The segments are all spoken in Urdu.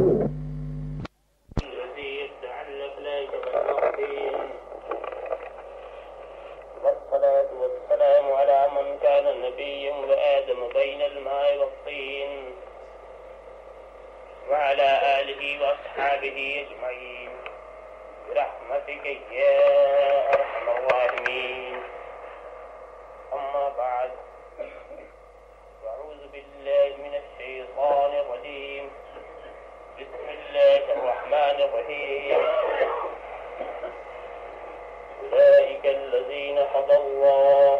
والصلاة والسلام على من كان نبيا وآدم بين الماء والطين وعلى آله وأصحابه أجمعين برحمتك يا أرحم الراحمين. أما بعد، أعوذ بالله من الشيطان الرجيم. بسم الله الرحمن الرحيم. أولئك الذين هدى الله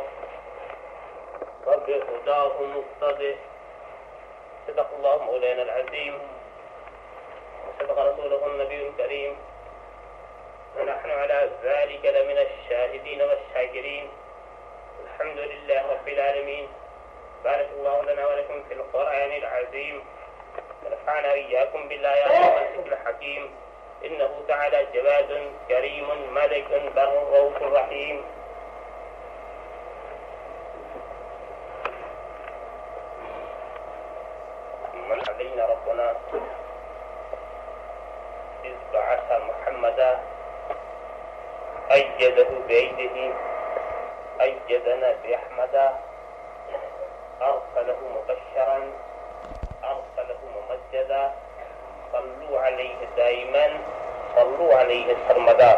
فبهداه مقتده. صدق الله مولانا العظيم وصدق رسوله النبي الكريم، ونحن على ذلك لمن الشاهدين والشاكرين. الحمد لله رب العالمين. بارك الله لنا ولكم في القرآن العظيم، ونفعنا إياكم بالآيات والذكر الحكيم. إنه تعالى جواد كريم ملك بر رؤوف رحيم. من علينا ربنا إذ بعث محمدا أيده بأيده أيدنا بأحمدا أرسله مبشرا أرسله ممجدا. صلوا عليه دائما صلوا عليه سرمدا.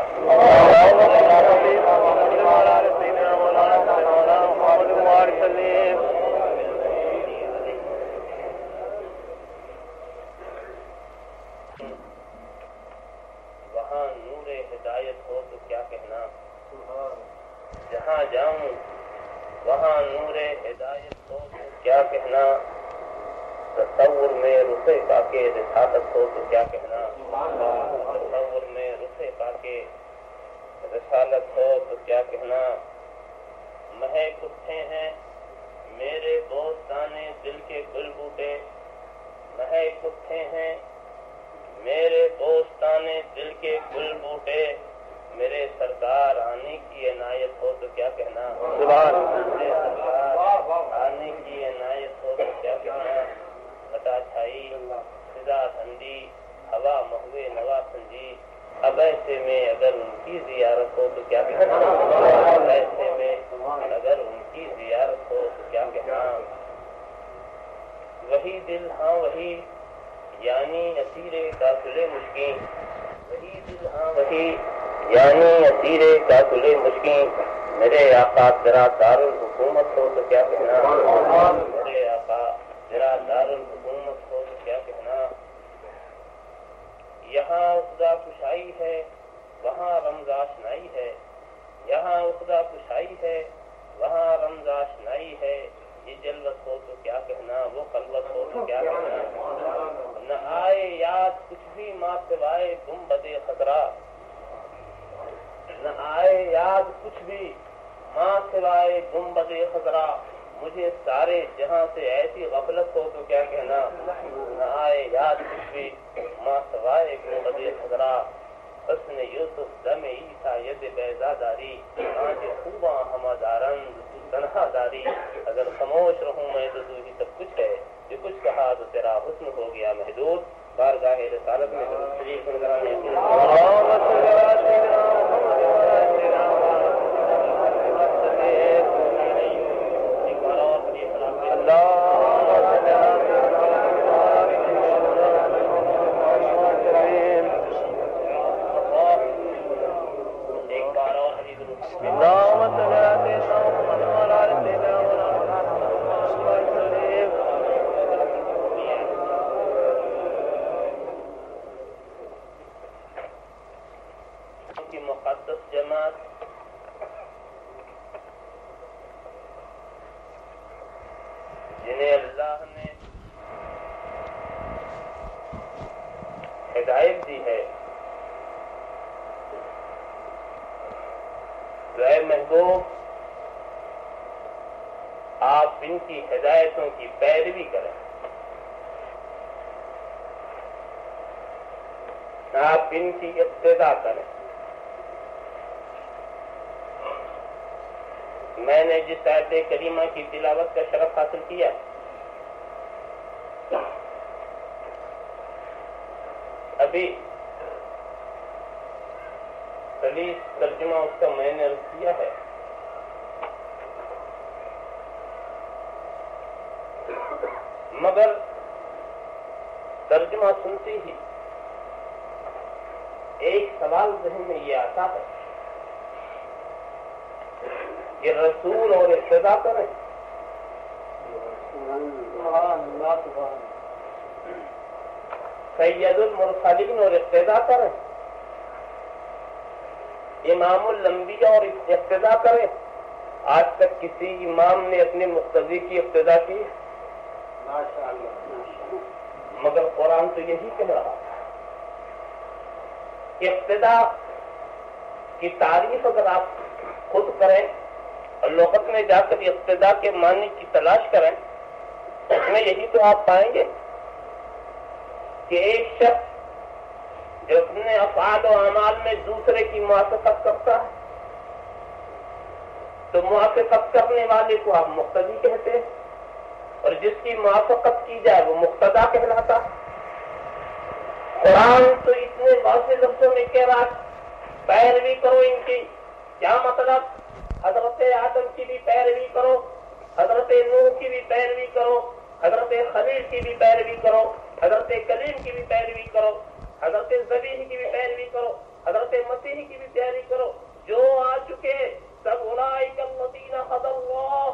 وہاں نور ہدایت ہو تو کیا کہنا، جہاں جاؤں وہاں نور ہدایت ہو تو کیا کہنا. تصور میں رخ پا کے رسالت ہو تو کیا کہنا، تصور میں رخ پا کے رسالت ہو تو کیا کہنا. مہک اٹھے ہیں میرے دوستانے دل کے گل بوٹے، مہک اٹھے ہیں میرے دوستانے دل کے گل بوٹے. میرے سرکار آنے کی عنایت ہو تو کیا کہنا، میرے سرکار آنے کی عنایت ہو تو کیا کہنا. عطا چھائی فضا ٹھنڈی ہوا مہوے نوا سنجی. اب ایسے میں اگر ان کی زیارت ہو تو کیا کہنا، اب ایسے میں اگر ان کی زیارت ہو تو کیا کہنا. وہی دل ہاں وہی یعنی اسیر قافلے مشکین، وہی دل ہاں وہی یعنی اسیر قافلے مشکین. میرے آقا تیرا دارالحکومت ہو تو کیا کہنا، میرے آقا تیرا دارالحکومت ہو تو کیا کہنا. یہاں خدا کشائی ہے وہاں رمز آشنائی ہے، یہاں خدا کشائی ہے وہاں رمز آشنائی ہے. یہ جلوت ہو تو کیا کہنا، وہ خلوت ہو تو کیا کہنا. نہ آئے یاد کچھ بھی ماں سوائے گنبد خضرا، نہ آئے یاد کچھ بھی ماں سوائے گنبد خضرا. مجھے سارے جہاں سے ایسی غفلت ہو تو کیا کہنا، نہ آئے یاد کچھ بھی ماں سوائے گنبد خضرا. حسن یوسف دم عیسیٰ ید بیضا داری، آنچ خوباں ہما دارند تنہا داری. اگر خاموش رہوں میں تو ہی سب کچھ ہے، جو کچھ کہا تو تیرا حسن ہو گیا محدود. بارگاہ رسالت میں شریف کی مقدس جماعت جنہیں اللہ نے ہدایت دی ہے، اے محبوب آپ ان کی ہدایتوں کی پیروی کریں، آپ ان کی اقتداء کریں. میں نے جس آیت کریمہ کی تلاوت کا شرف حاصل کیا ابھی سلیس ترجمہ اس کا میں نے عرض کیا ہے. مگر ترجمہ سنتے ہی ایک سوال ذہن میں یہ آتا ہے کہ رسول اور اقتدا کریں. سید المرسلین اور اقتدا کریں. امام الانبیاء اور اقتدا کریں. آج تک کسی امام نے اپنے مقتدی کی اقتدا کی؟ مگر قرآن تو یہی کہہ رہا ہے. اقتدا کی تعریف اگر آپ خود کریں اور لغت میں جا کر اقتدا کے معنی کی تلاش کریں اس میں یہی تو آپ پائیں گے کہ ایک شخص جو اپنے افعال و اعمال میں دوسرے کی موافقت کرتا ہے تو موافقت کرنے والے کو آپ مقتدی کہتے ہیں اور جس کی موافقت کی جائے وہ مقتدا کہلاتا ہے. قرآن تو اتنے واضح لفظوں میں کہہ رہا پیروی کرو ان کی. کیا مطلب؟ حضرت آدم کی بھی پیروی کرو, حضرت نوح کی بھی پیروی کرو, حضرت خلیل کی بھی پیروی کرو, حضرت کلیم کی بھی پیروی کرو, حضرت ذبیح کی بھی پیروی کرو, حضرت مسیح کی بھی پیروی کرو. جو آ چکے سب اولئک الذین ھدی اللہ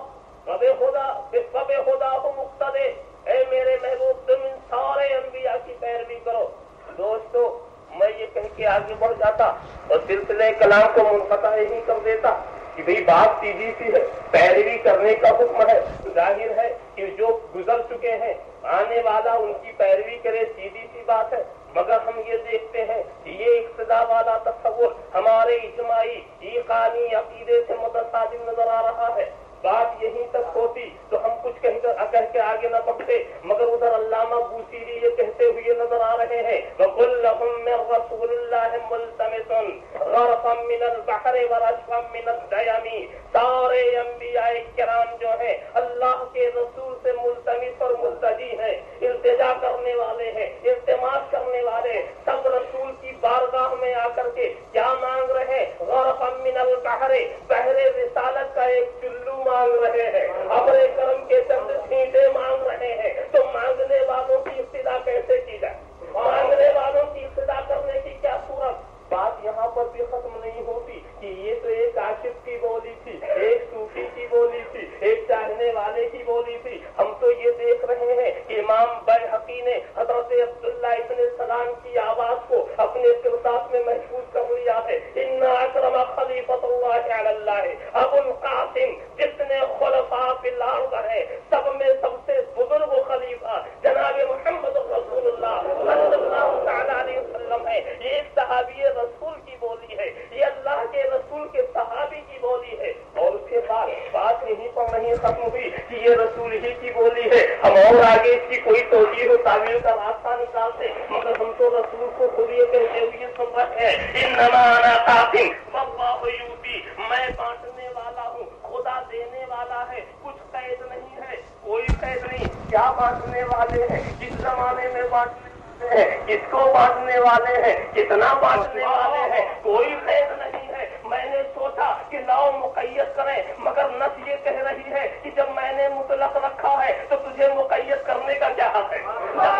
فبہداہ مقتدی. اے میرے محبوب تم ان سارے انبیاء کی پیروی کرو. دوستو میں یہ کہہ کے آگے بڑھ جاتا اور سلسلہ کلام کو منقطع ہی کر دیتا کہ بھئی بات سیدھی سی ہے, پیروی کرنے کا حکم ہے. ظاہر ہے کہ جو گزر چکے ہیں آنے والا ان کی پیروی کرے, سیدھی سی بات ہے. مگر ہم یہ دیکھتے ہیں کہ یہ اقتدا والا تصور ہمارے اجتماعی ایقانی عقیدے سے متصادم نظر آ رہا ہے. بات یہیں تک ہوتی تو ہم کچھ کہہ کے آگے نہ بڑھتے, مگر ادھر علامہ بوصیری یہ کہتے ہوئے نظر آ رہے ہیں وَقُلْ لَهُم مِّن رَّسُولِ اللَّهِ مُلْتَمِسٌ غَرْفًا مِّنَ الْبَحْرِ وَرَشْفًا مِّنَ الدَّيَمِ. سارے انبیاء کرام جو ہیں اللہ کے رسول سے ملتمس اور ملتجی ہیں, التجا کرنے والے ہیں, التماس کرنے والے. سب رسول کی بارگاہ میں آ کر کے کیا مانگ رہے ہیں؟ غَرْفًا مِّنَ الْبَحْرِ, بحر رسالت کا ایک چلو مانگ رہے ہیں, اپنے کرم کے چند چھینٹے مانگ رہے ہیں. تو مانگنے والوں کی ابتدا کیسے کی جائے؟ مانگنے والوں کی ابتدا کرنے کی کیا صورت؟ بات یہاں پر بھی ختم نہیں ہوتی کہ یہ تو ایک عاشق کی بولی تھی, ایک صوفی کی بولی تھی, ایک چاہنے والے کی بولی تھی. ہم تو یہ دیکھ رہے ہیں کہ امام بیہقی نے حضرت عبداللہ ابن سلام کی آواز کو اپنے قرطاس میں محفوظ کر لیا ہے. ان اکرم خلیفۃ اللہ علی اللہ ابو القاسم, جتنے خلفاء فی الارض ہیں سب میں سب سے بزرگ خلیفہ جناب محمد رسول اللہ صلی اللہ تعالی علیہ وسلم ہے. یہ ایک صحابی رسول کی بولی ہے, یہ اللہ کے رسول کے صحابی کی بولی ہے. اور اس کے بعد بات یہیں پر نہیں ختم ہوئی کہ یہ رسول ہی کی بولی ہے. ہم اور آگے اس کی کوئی توجیہ و تعویل کا راستہ نکالتے, مگر ہم تو رسول کو خود یہ کہتے ہوئے سن رہے ہیں انما انا قاسم واللہ یؤتی, میں بانٹنے والا ہوں, خدا دینے والا ہے. کچھ قید نہیں ہے, کوئی قید نہیں. کیا بانٹنے والے ہیں, کس زمانے میں بانٹنے ہیں, کس کو بانٹنے والے ہیں, کتنا بانٹنے والے ہیں, کوئی قید نہیں ہے. میں نے سوچا کہ لاؤ مقید کریں, مگر نس یہ کہہ رہی ہے کہ جب میں نے مطلق رکھا ہے تو تجھے مقید کرنے کا کیا حق ہے؟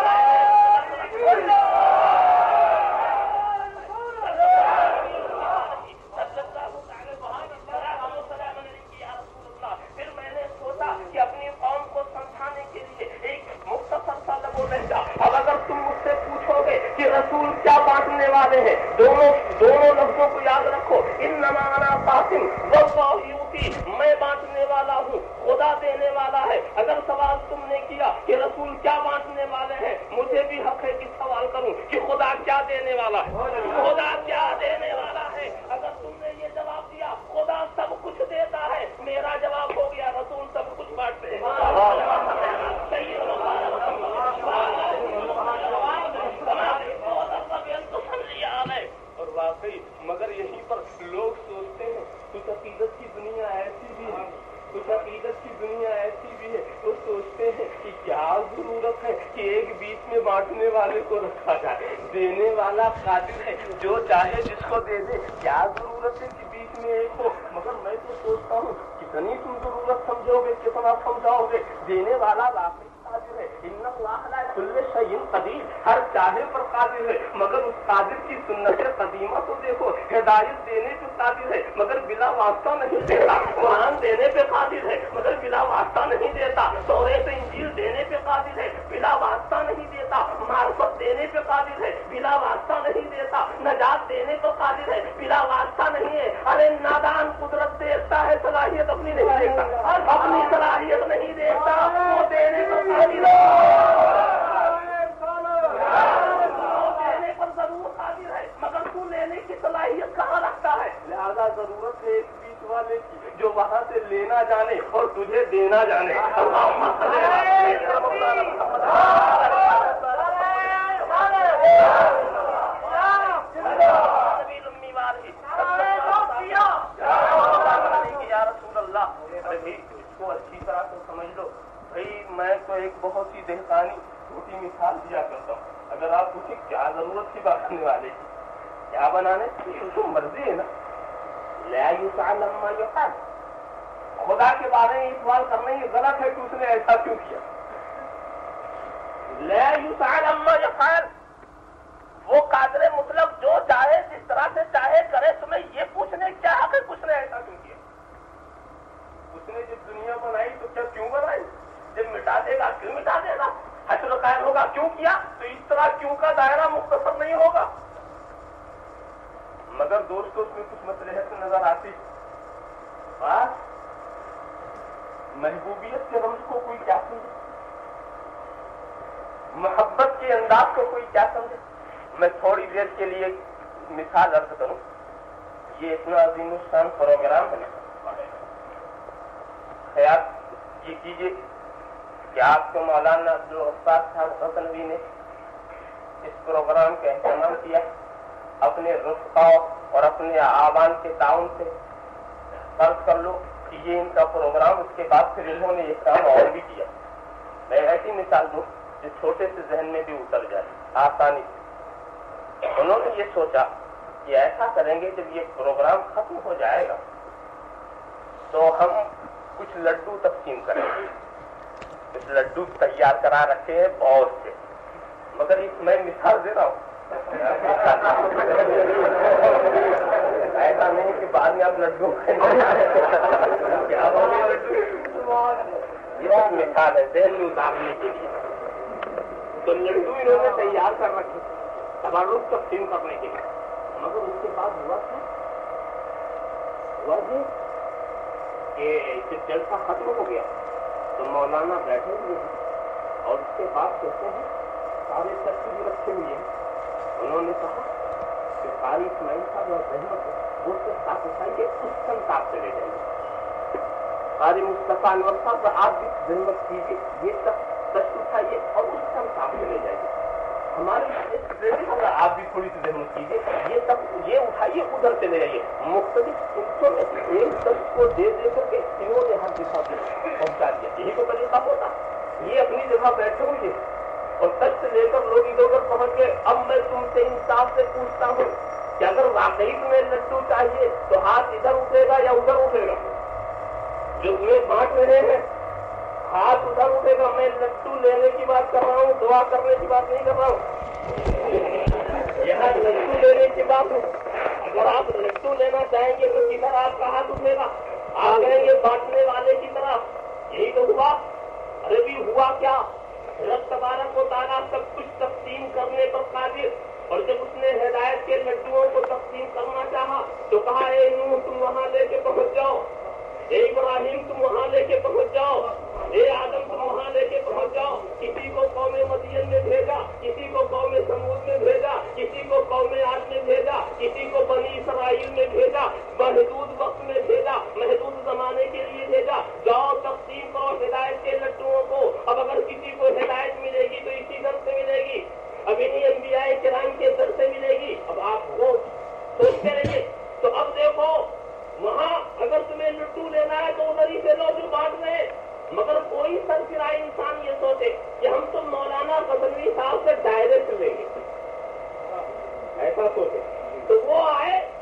پھر میں نے سوچا کہ اپنی قوم کو سمجھانے کے لیے ایک مختصر سا لبو لہجہ. اب اگر تم مجھ سے پوچھو گے کہ رسول کیا بانٹنے والے ہیں, دونوں لفظوں کو یاد رکھو. انما انا قاسم واللہ یؤتی, میں بانٹنے والا ہوں, خدا دینے والا ہے. اگر سوال تم نے کیا کہ رسول کیا بانٹنے والے ہیں, مجھے بھی حق ہے کہ سوال کروں کہ خدا کیا دینے والا ہے, خدا کیا دینے والا ہے. اگر تم نے یہ جواب دیا خدا سب کچھ دیتا ہے, میرا جواب ہو گیا رسول سب کچھ بانٹتے ہیں. اور واقعی مگر یہیں پر لوگ سوچتے ہیں کچھ عقیدت کی دنیا ایسی بھی ہے, کچھ عقیدت کی دنیا ایسی بھی ہے, وہ سوچتے ہیں کہ کیا ضرورت ہے کہ ایک بیچ میں بانٹنے والے کو رکھا جائے, دینے والا قادر ہے، جو چاہے جس کو دے دے. کیا ضرورت ہے کہ بیچ میں ایک ہو؟ مگر میں تو سوچتا ہوں کتنی تم ضرورت سمجھو گے، کتنا سمجھاؤ گے. دینے والا واقعی قادر ہے. ان اللہ لا کل شیء قدیر، ہر چاہے پر قادر ہے. مگر اس قادر کی سنت قدیمہ تو دیکھو، ہدایت دینے پہ قادر ہے مگر بلا واسطہ نہیں دیتا. قرآن دینے پہ قادر ہے مگر بلا واسطہ نہیں دیتا. توریت انجیل دینے پہ قادر ہے، بلا واسطہ نہیں دیتا. معرفت دینے پہ قادر ہے، بلا واسطہ نہیں دیتا. نجات دینے پہ قادر ہے، بلا واسطہ نہیں ہے. ارے نادان قدرت دیکھتا ہے، صلاحیت اپنی نہیں دیکھتا، اپنی صلاحیت نہیں دیکھتا، وہ دینے پہ قادر ہے. دینے پر ضرور قادر ہے مگر تو لینے کی صلاحیت کہاں رکھتا ہے؟ لہذا ضرورت ہے ایک بیچ والے کی جو وہاں سے لینا جانے اور تجھے دینا جانے. اچھی طرح سے سمجھ لو بھائی، میں تو ایک بہت ہی دہقانی چھوٹی مثال دیا کرتا ہوں. اگر آپ پوچھیں کیا ضرورت تھی بنانے والے کی، کیا بنانے تو مرضی ہے نا. لا یسأل عما یفعل، خدا کے بارے میں سوال کرنا یہ غلط ہے کہ اس نے ایسا کیوں کیا. لا یسأل عما یفعل، وہ قادر مطلق جو چاہے جس طرح سے چاہے کرے. تمہیں یہ پوچھنے کیا حق ہے کچھ نے ایسا کیوں کیا؟ اس نے جب دنیا بنائی تو کیا کیوں بنائی؟ جب مٹا دے گا کیوں مٹا دے گا؟ حشر قائم ہوگا کیوں کیا؟ تو اس طرح کیوں کا دائرہ مختصر نہیں ہوگا. مگر دوستوں اس میں کچھ مصلحت نظر آتی. بات محبوبیت کے رمز کو کوئی کیا سمجھے، محبت کے انداز کو کوئی کیا سمجھے. میں تھوڑی دیر کے لیے مثال عرض کروں. یہ اتنا عظیم الشان پروگرام ہے، خیال یہ کیجیے کہ آپ کو مولانا عبدالغفار صاحب غزنوی نے اس پروگرام کا اہتمام کیا اپنے رفقا اور اپنے آوان کے تعاون سے. فرض کر لو کہ یہ ان کا پروگرام، اس کے بعد پھر انہوں نے یہ کام اور بھی کیا. میں ایسی مثال دوں جو چھوٹے سے ذہن میں بھی اتر جائے آسانی سے. انہوں نے یہ سوچا کہ ایسا کریں گے جب یہ پروگرام ختم ہو جائے گا تو ہم کچھ لڈو تقسیم کریں گے. کچھ لڈو تیار کرا رکھے ہیں بہت سے، مگر میں مثال دے رہا ہوں. ایسا نہیں کہ بعد میں آپ لڈو یہ مثال ہے ذہن میں اتارنے کے لیے. تو لڈو انہوں نے تیار کر رکھے تبرک تقسیم کرنے کے لیے. مگر اس کے بعد ہوا جی کہ جب جلسہ ختم ہو گیا تو مولانا بیٹھے ہوئے ہیں اور اس کے بعد کہتے ہیں سارے تخت بھی رکھے ہوئے ہیں. انہوں نے کہا کہ قاری اسماعیل صاحب اور رحمت وہ سے ساتھ اٹھائیے اس سنتاب سے لے جائیں گے. قاری مصطفیٰ انور صاحب آپ بھی رحمت کیجیے، یہ تخت اٹھائیے اور اس سنتاب سے لے جائیے. ہمارے آپ بھی تھوڑی سی رحمت کیجیے، یہ اٹھائیے ادھر سے لے جائیے. مختلف سنسوں میں ایک تخت کو دے دے کر کے انہوں نے ہر دفاع پہنچا دیا. یہی تو طریقہ ہوتا. یہ اپنی جگہ بیٹھے ہوئے اور تخت لے کر لوگ ادھر ادھر پہنچ گئے. اب میں تم سے انصاف سے پوچھتا ہوں کہ اگر واقعی تمہیں لڈو چاہیے تو ہاتھ ادھر اٹھے گا یا ادھر اٹھے گا؟ جو تمہیں بانٹ رہے ہیں ہاتھ ادھر اٹھے گا. میں لڈو لینے کی بات کر رہا ہوں، دعا کرنے کی بات نہیں کر رہا ہوں. یہاں لڈو لینے کی بات ہے. اگر آپ لڈو لینا چاہیں گے تو کدھر آپ کا ہاتھ اٹھے گا؟ آپ کہیں گے بانٹنے والے کی طرف. یہی تو ہوا. ارے بھی ہوا کیا؟ رب تبارک و تعالیٰ سب کچھ تقسیم کرنے پر قادر، اور جب اس نے ہدایت کے لڈوؤں کو تقسیم کرنا چاہا تو کہا اے نوح تم وہاں لے کے پہنچ جاؤ، اے ابراہیم تم وہاں لے کے پہنچ جاؤ، اے آدم تم وہاں لے کے پہنچ جاؤ. کسی کو قوم مدین میں بھیجا، کسی کو قوم سمود میں بھیجا، کسی کو قوم عاد میں بھیجا، کسی کو بنی اسرائیل میں بھیجا. محدود وقت میں بھیجا، محدود زمانے کے لیے بھیجا. جاؤ تقسیم کرو ہدایت کے لڈوؤں کو. اب اگر کسی کو ہدایت ملے گی تو اسی در سے ملے گی، اب انہیں انبیاء کرام کے در سے ملے گی. اب آپ وہ سوچتے رہیے. تو اب دیکھو وہاں اگر تمہیں لڈو لینا ہے تو ادھر ہی سے لو جو بانٹ رہے. مگر کوئی سرفرائی انسان یہ سوچے کہ ہم تو مولانا غزنوی صاحب سے ڈائریکٹ لیں گے.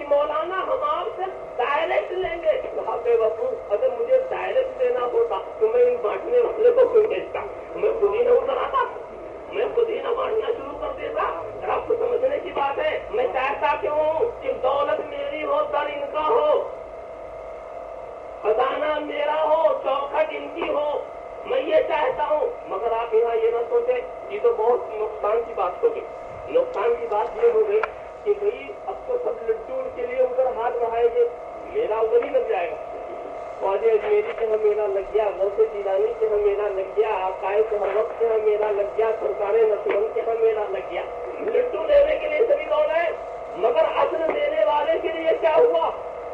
مولانا ہم آپ سے ڈائریکٹ لیں گے. اگر مجھے ڈائریکٹ لینا ہوتا تو میں ان بانٹنے والے کو کیوں بھیجتا؟ میں خود ہی نہ اتر آتا, میں خود ہی نہ بانٹنا شروع کر دیتا. آپ کو سمجھنے کی بات ہے. میں چاہتا کیوں ہوں کہ دولت میری ہو, در ان کا ہو, خزانہ میرا ہو, چوکھٹ ان کی ہو. میں یہ چاہتا ہوں. مگر آپ یہاں یہ نہ سوچیں, یہ تو بہت نقصان کی بات ہوگی. نقصان کی بات یہ ہو گئی کہ بھئی اب تو سب لڈو کے لیے ادھر ہاتھ بڑھائیں گے, میرا ادھر ہی لگ جائے گا. خواجہ اجمیری کے ہاں میرا لگ گیا, غوث جیلانی کے ہاں میرا لگ گیا, عقائد ہر وقت کے ہاں میرا لگ گیا, سرکار نقشبند کے ہاں میرا لگ گیا. لڈو لینے کے لیے سبھی دوڑ رہے, مگر اصل دینے والے کے لیے کیا ہوا؟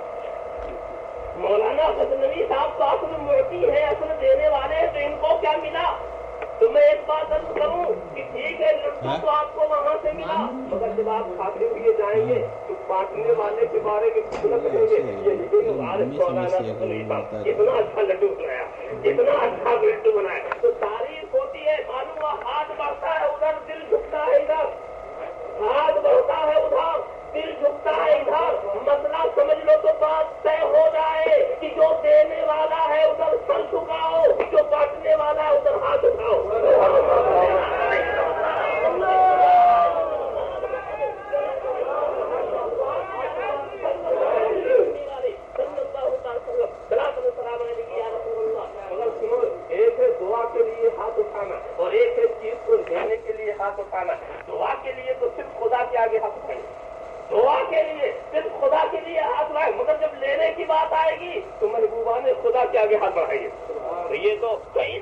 مولانا غزنوی صاحب تو اصل معطی ہے, اصل دینے والے ہیں, تو ان کو کیا ملا؟ تو میں ایک بات عرض کروں کہ ٹھیک ہے لڈو تو آپ کو وہاں سے ملا, مگر جب آپ کھاتے ہوئے جائیں گے تو بانٹنے والے کے بارے میں کچھ نہ کہیں گے اتنا اچھا لڈو بنایا, اتنا اچھا لڈو بنایا. تو تعریف ہوتی ہے, معلوم ہوا ہاتھ بڑھتا ہے ادھر, دل جھکتا ہے ادھر, ہاتھ بڑھتا ہے ادھر, دل جھکتا ہے ادھر. مسئلہ سمجھ لو تو بات طے ہو جائے کہ جو دینے والا ہے ادھر سر جھکاؤ, جو بانٹنے والا ہے ادھر ہاتھ اٹھاؤ. ایک ہے دعا کے لیے ہاتھ اٹھانا اور ایک ہے چیز کو دینے کے لیے ہاتھ اٹھانا. دعا کے لیے تو صرف خدا کے آگے ہاتھ اٹھائیں, دعا کے لیے صرف خدا کے لیے ہاتھ اٹھائیں, مگر جب لینے کی بات آئے گی تو محبوبان خدا کے آگے ہاتھ بڑھائیے. تو یہ تو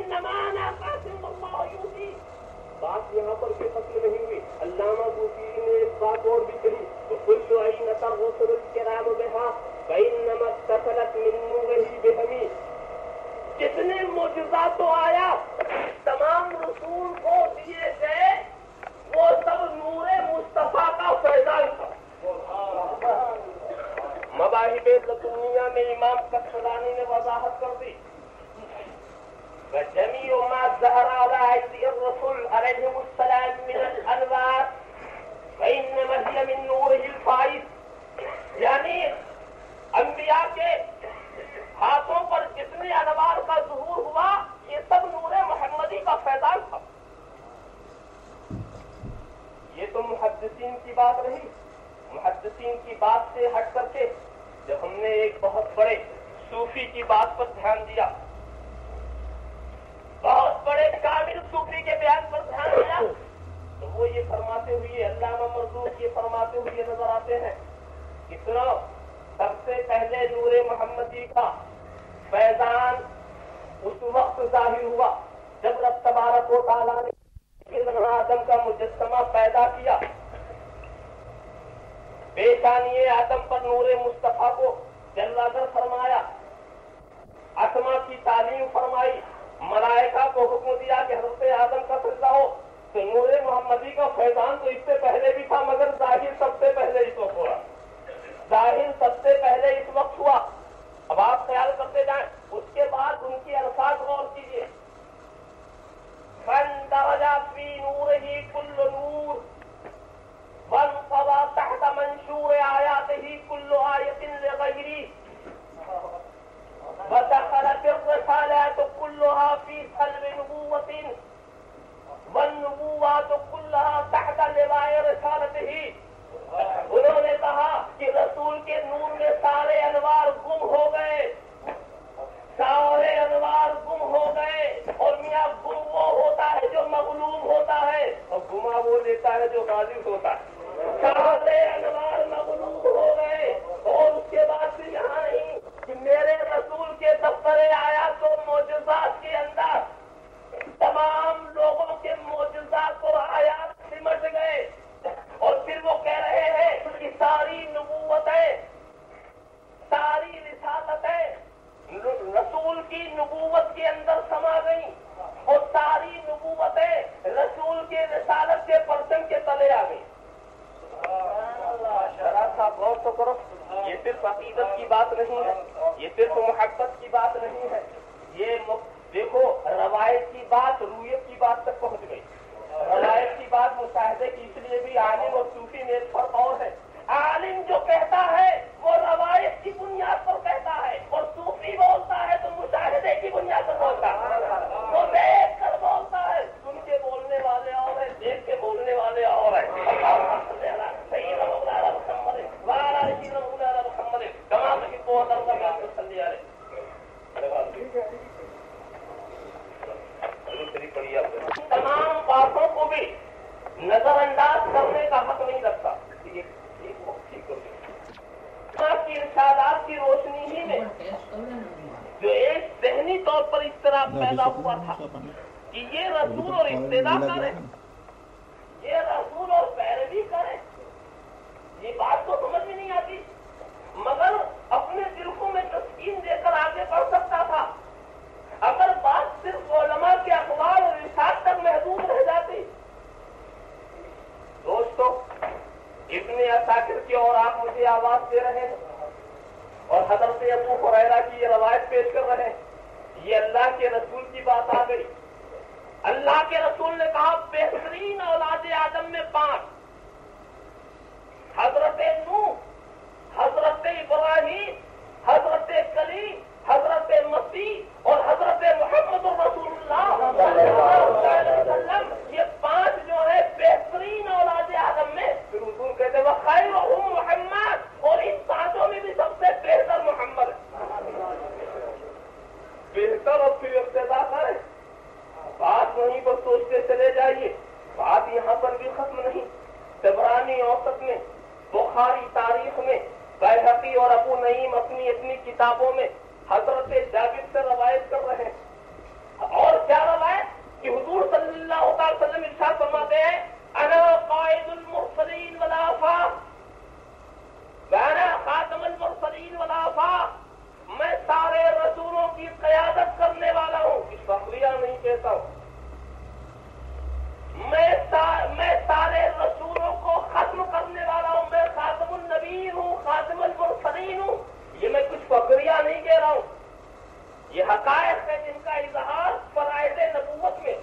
بات یہاں پر بھی ختم نہیں ہوئی. علامہ بوسیری نے ایک بات اور بھی کہی, تو کل عین تغسل الکرام بہا فانما اتصلت من نوره بہمی. جتنے معجزات تو آیا تمام رسول کو دیے گئے وہ سب نور مصطفیٰ کا فیضان تھا. مواہب لدنیہ میں امام کشملانی نے وضاحت کر دی, جميع ما ظهر على أيدي الرسل عليهم السلام من الأنوار فإنما هي من نوره الفائز. یعنی انبیاء کے ہاتھوں پر جتنے انوار کا ظہور ہوا یہ سب نور محمدی کا فیضان تھا. یہ تو محدثین کی بات رہی. محدثین کی بات سے ہٹ کر کے جب ہم نے ایک بہت بڑے صوفی کی بات پر دھیان دیا, بہت بڑے کامل صوفی کے بیان پر دھیان دیا, تو وہ یہ فرماتے ہوئے, علامہ مرزوق یہ فرماتے ہوئے نظر آتے ہیں کہ سنو, سب سے پہلے نور محمدی کا فیضان اس وقت ظاہر ہوا جب رب تبارک و تعالیٰ نے ابن آدم کا مجسمہ پیدا کیا. پیشانی آدم پر نور مصطفیٰ کو جلوہ گر فرمایا, اسما کی تعلیم فرمائی, ملائکہ کو حکم دیا کہ حضرت آدم کا سجدہ ہو. تو نور محمدی کا فیضان تو اس سے پہلے بھی تھا, مگر ظاہر سب سے پہلے اس وقت ہوا. ظاہر سب سے پہلے اس وقت ہوا. اب آپ خیال کرتے جائیں, اس کے بعد ان کی الفاظ غور کیجیے. فاندرج فی نورہ کل نور وانقضى تحت منشور آیاتہ کل آیۃ لغیرہ ودخلت الرسالات كلها في سلب نبوة والنبوات كلها تحت لواء رسالته. انہوں نے کہا کہ رسول کے نور میں سارے انوار گم ہو گئے, سارے انوار گم ہو گئے. اور میاں گم وہ ہوتا ہے جو مغلوب ہوتا ہے, اور گما وہ لیتا ہے جو غالب ہوتا ہے. سارے انوار مغلوب ہو گئے. اور اس کے بعد پھر یہاں نہیں کہ میرے رسول کے دفتر آیات و معجزات کے اندر تمام لوگوں کے معجزات و آیات سمٹ گئے. اور پھر وہ کہہ رہے ہیں کہ ساری نبوتیں, ساری رسالتیں رسول کی نبوت کے اندر سما گئیں, اور ساری نبوتیں رسول کے رسالت کے پرچم کے تلے آ گئی. ذرا سا غور تو کرو, یہ صرف عقیدت کی بات نہیں ہے, یہ صرف محبت کی بات نہیں ہے, یہ دیکھو روایت کی بات رویت کی بات تک پہنچ گئی. روایت کی بات مشاہدے کی, اس لیے بھی عالم اور صوفی میں ایک فرق اور ہے. عالم جو کہتا ہے पैदा हुआ था कि ये रसूल और इब्तिदा करे, ये रसूल और पैरवी करे। ये बात तो समझ में नहीं आती, मगर अपने दिल को मैं तस्कीन देकर आगे बढ़ सकता था। अगर बात सिर्फ उलमा के अखबार और इरशाद तक महदूद रह जाती। दोस्तों, इतने असाकिर की और आप मुझे आवाज दे रहे हैं और हज़रत अबू हुरैरा की ये रवायत पेश कर रहे हैं। ये अल्लाह के रसूल की बात आ गई। अल्लाह के रसूल ने कहा बेहतरीन औलाद आदम में 5, हजरत नूह, हजरत इब्राहीम, हजरत कलीम, हजरत मसीह और हजरत मोहम्मद रसूलुल्लाह सल्लल्लाहु अलैहि वसल्लम। ये 5 जो है बेहतरीन औलाद आदम में। फिर हुजूर कहते हैं खैरुहुम मुहम्मद, और इन 5 में भी सबसे बेहतर मोहम्मद। बेहतर और फिर इब्तिदा करें। बात वहीं पर सोचते चले जाइए, बात यहाँ पर भी खत्म नहीं। तबरानी औसत में, बुखारी तारीख में, बैहक़ी और अबू नईम अपनी अपनी किताबों में हजरत जाबिर से रवायत कर रहे हैं। और क्या रवायत कि हुजूर सल्लल्लाहु अलैहि वसल्लम इरशाद फरमाते हैं अना कायदुल मुरसलीन वल आफाक, वाना खातमुल मुरसलीन वल आफाक। मैं सारे रसूलों की क़यादत करने वाला हूँ, फखरिया नहीं कहता हूँ। मैं सारे रसूलों को खत्म करने वाला हूँ। मैं खातमुन नबीय्यीन हूँ, खातमुल मुरसलीन हूँ। ये मैं कुछ फखरिया नहीं कह रहा हूँ, ये हकायत है जिनका इजहार फराइज़े नबुव्वत में।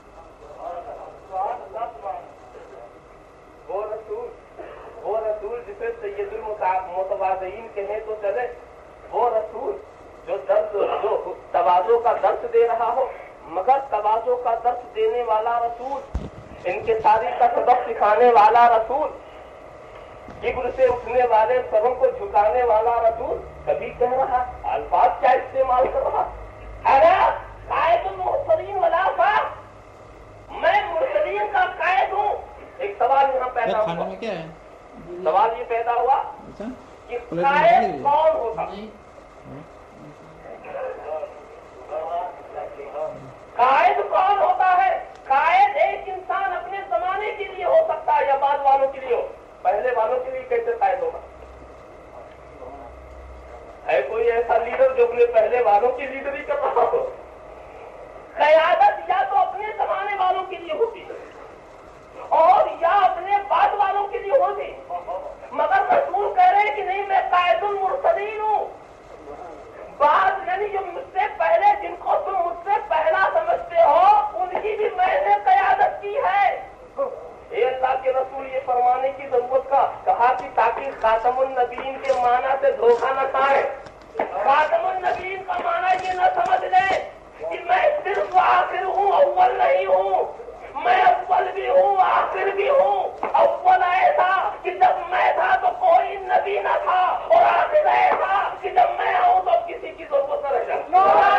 वो रसूल जिसे सैयदुल मुतवाज़िईन कहे तो चले, वो रसूल जो तवाज़ो का दर्स दे रहा हो, मगर तवाज़ो का दर्स देने वाला रसूल, इनकिसारी का सबक सिखाने वाला रसूल, किब्र से उठने वाले सरों को झुकाने वाला रसूल कभी कह रहा अल्फाज क्या इस्तेमाल कर रहा, अरे कायदुल मुरसलीन वल आफाक, मैं मुरसलीन का कायद हूँ। एक सवाल यहाँ पैदा हुआ, खाने में क्या है? सवाल ये पैदा हुआ कि कायद कौन होता? कायद कौन होता है? कायद एक इंसान अपने जमाने के लिए हो सकता है या बाद वालों के लिए हो। पहले वालों के लिए कैसे कायद होगा? है कोई ऐसा लीडर जो अपने पहले वालों की लीडरी कर रहा हो? क़यादत या तो अपने जमाने वालों के लिए होती है और या अपने बाद वालों के लिए होती, मगर रसूल कह रहे हैं कि नहीं, मैं कायदुल मुरसलीन हूँ। बाद यानी जो मुझसे पहले, जिनको तुम मुझसे पहला समझते हो, उनकी भी मैंने क़यादत की है। ये अल्लाह के रसूल ये फरमाने की जरूरत का कहा कि ताकि खातमुन नबीय्यीन के माना से धोखा न खाए। खातमुन नबीय्यीन का माना ये न समझ ले कि मैं सिर्फ आखिर हूँ, अव्वल नहीं हूँ। मैं अव्वल भी हूँ, आखिर भी हूँ। अव्वल ऐसा कि जब मैं था तो कोई नबी न था, और आखिर ऐसा कि जब मैं आऊँ तो किसी की जरूरत न रह जाए।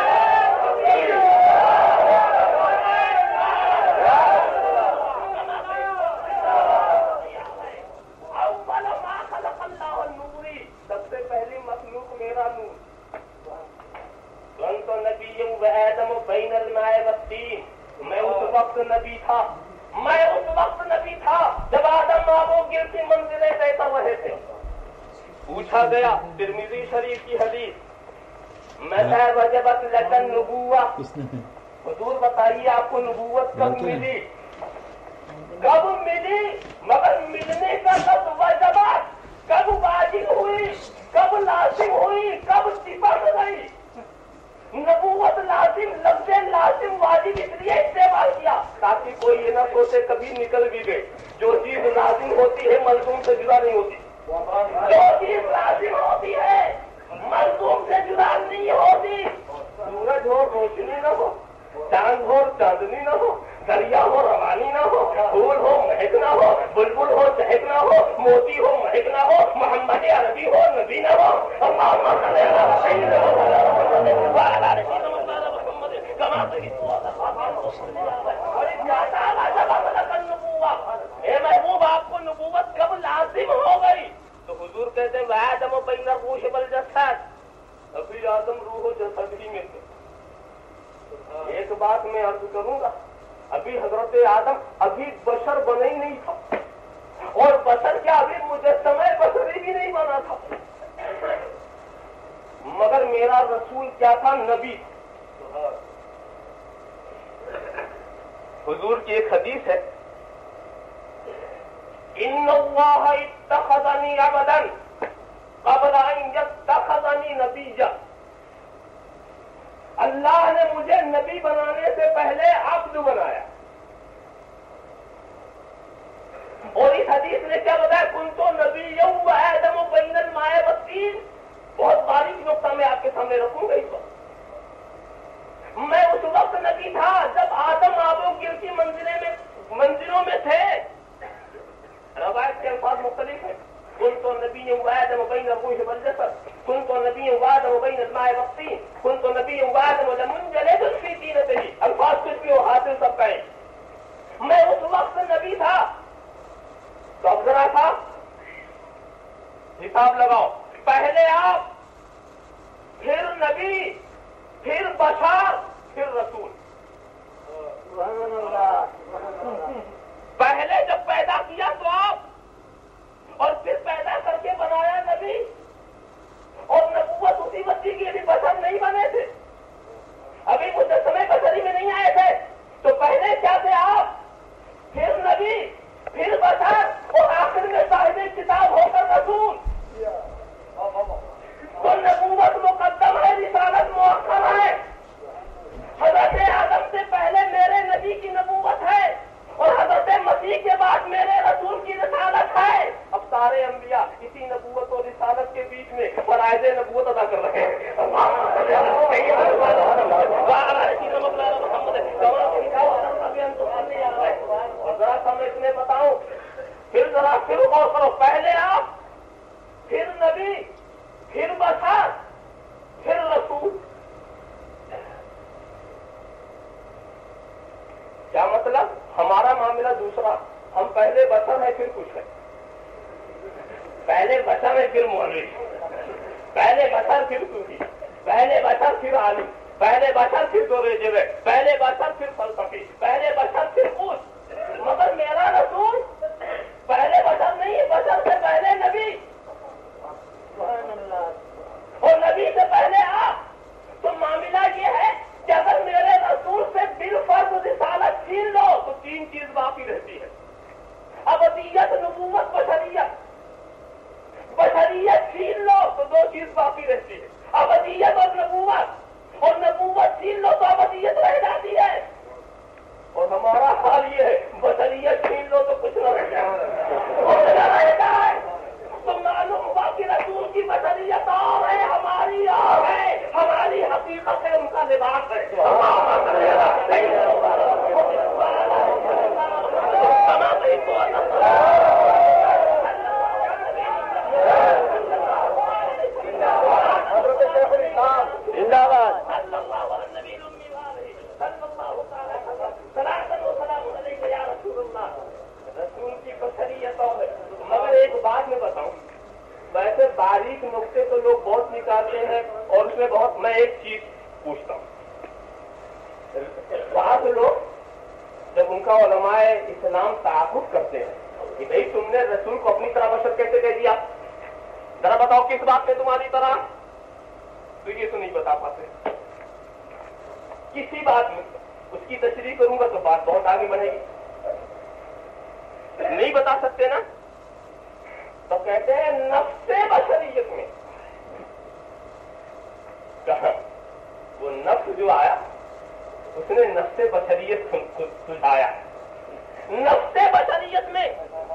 सबसे पहली मखलूक मेरा नूर। मैं उस वक्त नबी था, जब आदम वो गिरती मंजिलें तय कर रहे थे। पूछा गया तिरमिज़ी शरीफ की हदीस, मता वजबत लकन नबुव्वा, हुजूर बताइए आपको नबुव्वत कब मिली? कब मिली? मगर मिलने का कब वजबत, कब वाजिब हुई, कब लाजिम हुई, कब सिफत गई? नबुव्वत लाजिम, लफ्ज़े लाजिम वाजिब इसलिए इस्तेमाल किया ताकि कोई ये ना सोचे कभी निकल भी गई। जो चीज लाजिम होती है मलज़ूम से जुदा नहीं होती, जो चीज लाजिम होती है मलज़ूम से जुदा नहीं होती। सूरज हो रोशनी न हो, चांद हो चांदनी न हो, दरिया हो रवानी न हो, फूल हो महक न हो, बुलबुल हो चहक न हो, मोती हो महक न हो, मोहम्मद अरबी हो नबी न हो। महबूब आपको नबूवत कब लाजिम हो गई? तो हुजूर कहते हैं आदम बैन रूह वल जसद, अभी आदम रूह जसद ही में थे। بات میں عرض کروں گا، ابھی حضرت آدم ابھی بشر بنے ہی نہیں تھا، اور بشر کیا ابھی مجسمہ بشری بھی نہیں بنا تھا، مگر میرا رسول کیا تھا؟ نبی۔ حضور کی ایک حدیث ہے، ان اللہ اتخذنی عبدا قبل ان یتخذنی نبیا، اللہ نے مجھے نبی بنانے سے پہلے عبد بنایا۔ اور اس حدیث نے کیا بتایا؟ کنت نبیا وآدم بین الماء والطین۔ بہت باریک نقطہ میں آپ کے سامنے رکھوں گا اس وقت۔ میں اس وقت نبی تھا جب آدم آب و گل کی منزلوں میں تھے۔ روایت کے الفاظ مختلف ہیں، کنت نبی وآدم بین الروح والجسد، کنت نبی وآدم بین الماء والطین، کنت نبی وآدم لمنجلد فی طینتہ۔ الفاظ کچھ بھی ہو، حاصل سب کا ہے۔ میں اس وقت نبی تھا، تو اب ذرا تھا حساب لگاؤ، پہلے آپ، پھر نبی، پھر بشر، پھر رسول۔ پہلے جب پیدا کیا تو آپ، اور پھر پیدا کر کے بنایا نبی، اور نبوت اسی بچی کی، ابھی بشر نہیں بنے تھے، ابھی مجسمے بشری میں نہیں آئے تھے، تو پہلے کیا تھے آپ، پھر نبی، پھر بشر، اور آخر میں صاحب کتاب ہو کر رسول۔ تو نبوت مقدم ہے، رسالت مؤخر ہے۔ حضرت آدم سے پہلے میرے نبی کی نبوت ہے، اور حضرت مسیح کے بعد میرے رسول کی رسالت ہے۔ اب سارے انبیاء اسی نبوت اور رسالت کے بیچ میں فرائض نبوت ادا کر رہے ہیں۔ اور ذرا سا میں تمہیں بتاؤں، پھر ذرا پھر غور کرو، پہلے آپ، پھر نبی، پھر بشر، پھر رسول۔ کیا مطلب؟ ہمارا معاملہ دوسرا، ہم پہلے بشر ہیں پھر کچھ ہے، پہلے بشر ہے پھر مولوی، پہلے بشر پھر صوفی، پہلے بشر پھر عالم، پہلے بشر پھر دوریجوے، پہلے بشر پھر فلسفی، پہلے بشر پھر کچھ، مگر میرا رسول پہلے بشر نہیں، بشر سے پہلے نبی، اور نبی سے پہلے آپ۔ تو معاملہ یہ ہے کہ اگر میرے رسول سے بالفرض رسالت چھین لو تو تین چیز باقی رہتی ہے، ابدیت، نبوت، بشریت۔ بشریت چھین لو تو دو چیز باقی رہتی ہے، ابدیت اور نبوت، اور نبوت چھین لو تو ابدیت رہ جاتی ہے۔ اور ہمارا حال یہ ہے، بشریت چھین لو تو کچھ نہ رہ جائے، تو معلوم ہوا کہ رسول کی بشریت اور ہے، ہماری اور ہے، ہماری حقیقت ہے، ان کا لباس ہے۔ رسول کی بشریت اور ہے، مگر ایک بات میں بتاؤں، ویسے باریک نقطے تو لوگ بہت نکالتے ہیں، اور اس میں بہت، میں ایک چیز پوچھتا ہوں، بعض لوگ جب ان کا علماء اسلام تعاقب کرتے ہیں کہ بھئی تم نے رسول کو اپنی طرح بشر کیسے دے دیا، ذرا بتاؤ کس بات میں تمہاری طرح، تو یہ تو نہیں بتا پاتے، کسی بات میں اس کی تشریح کروں گا تو بات بہت آگے بڑھے گی، نہیں بتا سکتے نا، تو کہتے ہیں نفس بشریت میں، کہاں وہ نفس جو آیا اس نے نفس بشریت سجایا، نفس بشریت میں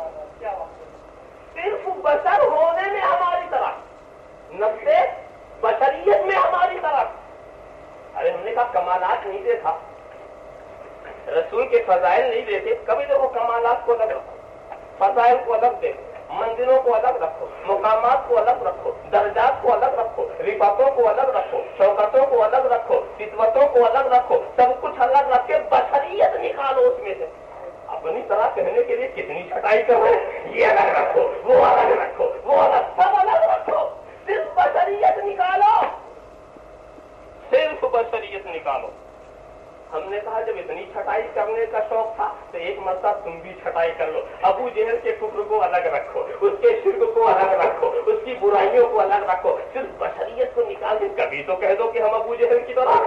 صرف بشر ہونے میں ہماری طرح، نفس بشریت میں ہماری طرح، ارے ہم نے کہا کمالات نہیں دیکھا، رسول کے فضائل نہیں دیتے، کبھی دیکھو کمالات کو الگ رکھو، فضائل کو الگ دیکھو، منزلوں کو الگ رکھو، مقامات کو الگ رکھو، درجات کو الگ رکھو، رفعتوں کو الگ رکھو، شوکتوں کو الگ رکھو، فطرتوں کو الگ رکھو، سب کچھ الگ رکھ کے بشریت نکالو اس میں سے۔ اپنی طرح کہنے کے لیے کتنی چھٹائی کر رہے ہیں، یہ الگ رکھو، وہ الگ رکھو، وہ الگ، سب الگ رکھو، صرف بشریت نکالو، صرف بشریت نکالو۔ ہم نے کہا सा तुम भी छटाई कर लो। अबू जहल के कुफ्र को अलग रखो, उसके शिर्क को अलग रखो, उसकी बुराइयों को अलग रखो, सिर्फ बशरियत को निकाल के कभी तो कह दो कि हम अबू जहल की तरह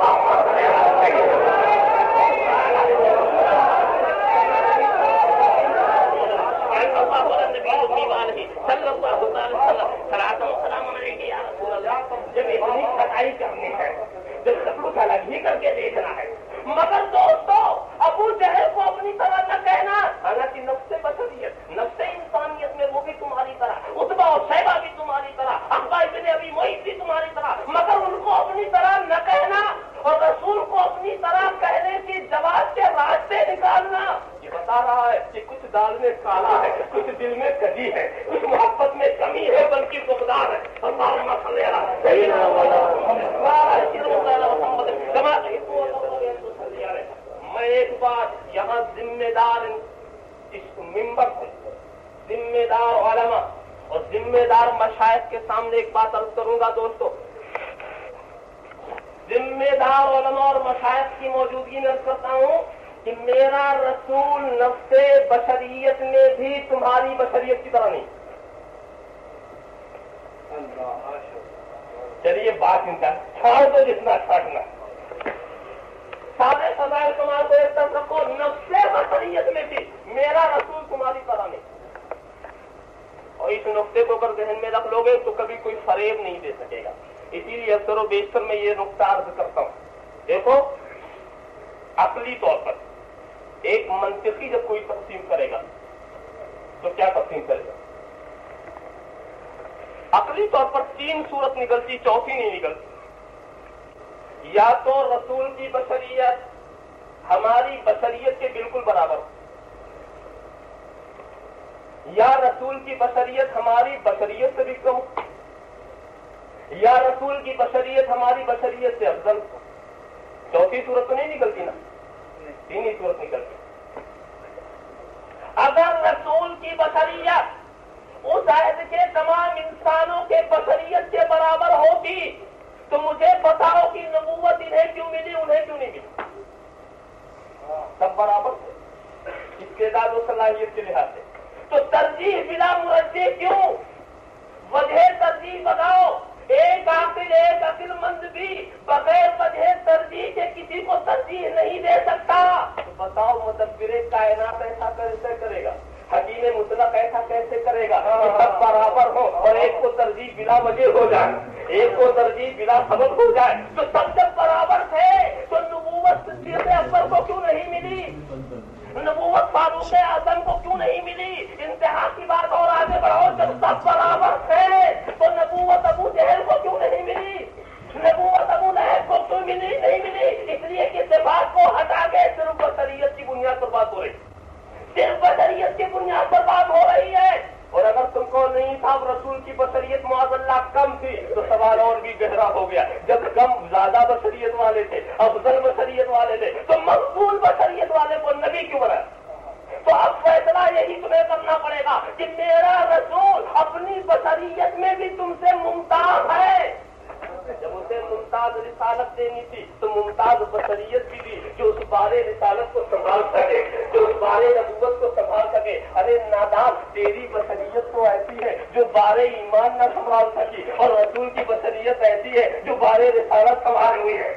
जब इतनी छटाई करनी है, जब सब कुछ अलग ही करके देखना है। मगर दोस्तों, अबू जहल को अपनी तरह न कहना, हालांकि नफ्से बशरियत, नफ्से इंसानियत में वो भी तुम्हारी तरह, उतबा और शैबा भी तुम्हारी तरह, अब्बा इब्ने अबी मुईत भी तुम्हारी तरह, मगर उनको अपनी तरह न कहना और रसूल को अपनी तरह कहने की जवाब के रास्ते निकालना। ये बता रहा है कि कुछ दाल में काला है, कुछ दिल में कजी है, कुछ मोहब्बत में कमी है, बल्कि गुफ्तार है। मैं एक बात यहाँ जिम्मेदार इस मिंबर से जिम्मेदार उलमा और जिम्मेदार मशाइख के सामने एक बात अर्ज करूंगा दोस्तों। जिम्मेदार उलमा और मशाइख की मौजूदगी में अर्ज करता हूँ कि मेरा रसूल नफ्से बशरियत में भी तुम्हारी बशरियत की तरह नहीं। चलिए बात इनका छाड़ दो जितना छाटना, सारे फजाइल कमाल को एक तरफ रखो, नफ्से बशरियत में भी मेरा रसूल तुम्हारी तरह नहीं। और इस नुक्ते को अगर जहन में रख लोगे तो कभी कोई फरेब नहीं दे सकेगा। इसीलिए अक्सर व बेशतर में ये नुक्ता अर्ज करता हूँ। देखो, अकली तौर पर एक मंतिकी जब कोई तकसीम करेगा तो क्या तकसीम करेगा? अकली तौर पर 3 सूरत निकलती, चौथी नहीं निकलती। या तो रसूल की बशरियत हमारी बशरियत के बिल्कुल बराबर, या रसूल की बशरियत हमारी बशरियत से भी कम, या रसूल की बशरियत हमारी बशरियत से अफजल। चौथी सूरत तो नहीं निकलती ना, 3 ही सूरत निकलती। अगर रसूल की बशरियत उस आयत के तमाम इंसानों के बशरियत के बराबर होती तो मुझे बताओ कि नबूवत इन्हें क्यों मिली, उन्हें क्यों नहीं मिली? सब बराबर थे इस्तेदाद और सलाहियत के लिहाज से। तो तरजीह बिला मुरज्जिह क्यों? वजह तरजीह बताओ। एक अक्लमंद भी बगैर वजह तरजीह के किसी को तरजीह नहीं दे सकता। तो बताओ मुदब्बिरे कायनात ऐसा कैसे करेगा, हकीम मुतलक ऐसा कैसे करेगा कि सब बराबर हो और एक को तरजीह बिला वजह हो जाए, एक को तरजीह बिला सबब हो जाए? तो सब जब बराबर थे तो नबूवत सिद्दीक़ अकबर को क्यों नहीं मिली? नबूवत फारूक आज़म को क्यों नहीं मिली? इंतहा की बात और आगे बढ़ाओ, जब सब बराबर थे तो नबूवत अबू जहल को क्यों नहीं मिली? नबूवत अबू लहब को क्यों मिली? नहीं मिली। इसलिए कि सिफात को हटा के सिर्फ बशरियत की बुनियाद पर बात हो रही, सिर्फ बशरियत की बुनियाद पर बात हो रही है। और अगर तुमको नहीं था रसूल की बशरियत मुअज़्ज़ला कम थी तो सवाल और भी गहरा हो गया। जब कम ज्यादा बशरियत वाले थे, अफजल बशरियत वाले थे, तो मकबूल बशरियत वाले को नबी क्यों बनाया? तो अब फैसला यही तुम्हें करना पड़ेगा कि मेरा रसूल अपनी बशरियत में भी तुमसे मुमताज है। जब उसे मुमताज रिसालत देनी थी तो मुमताज बशरियत भी दी, जो उस बारे रिसालत को संभाल सके, जो उस बारे नबूवत को संभाल सके। अरे नादान, तेरी बशरियत तो ऐसी है जो बारे ईमान न संभाल सकी, और रसूल की बशरियत ऐसी है जो बारे रिसालत संभाल हुई है।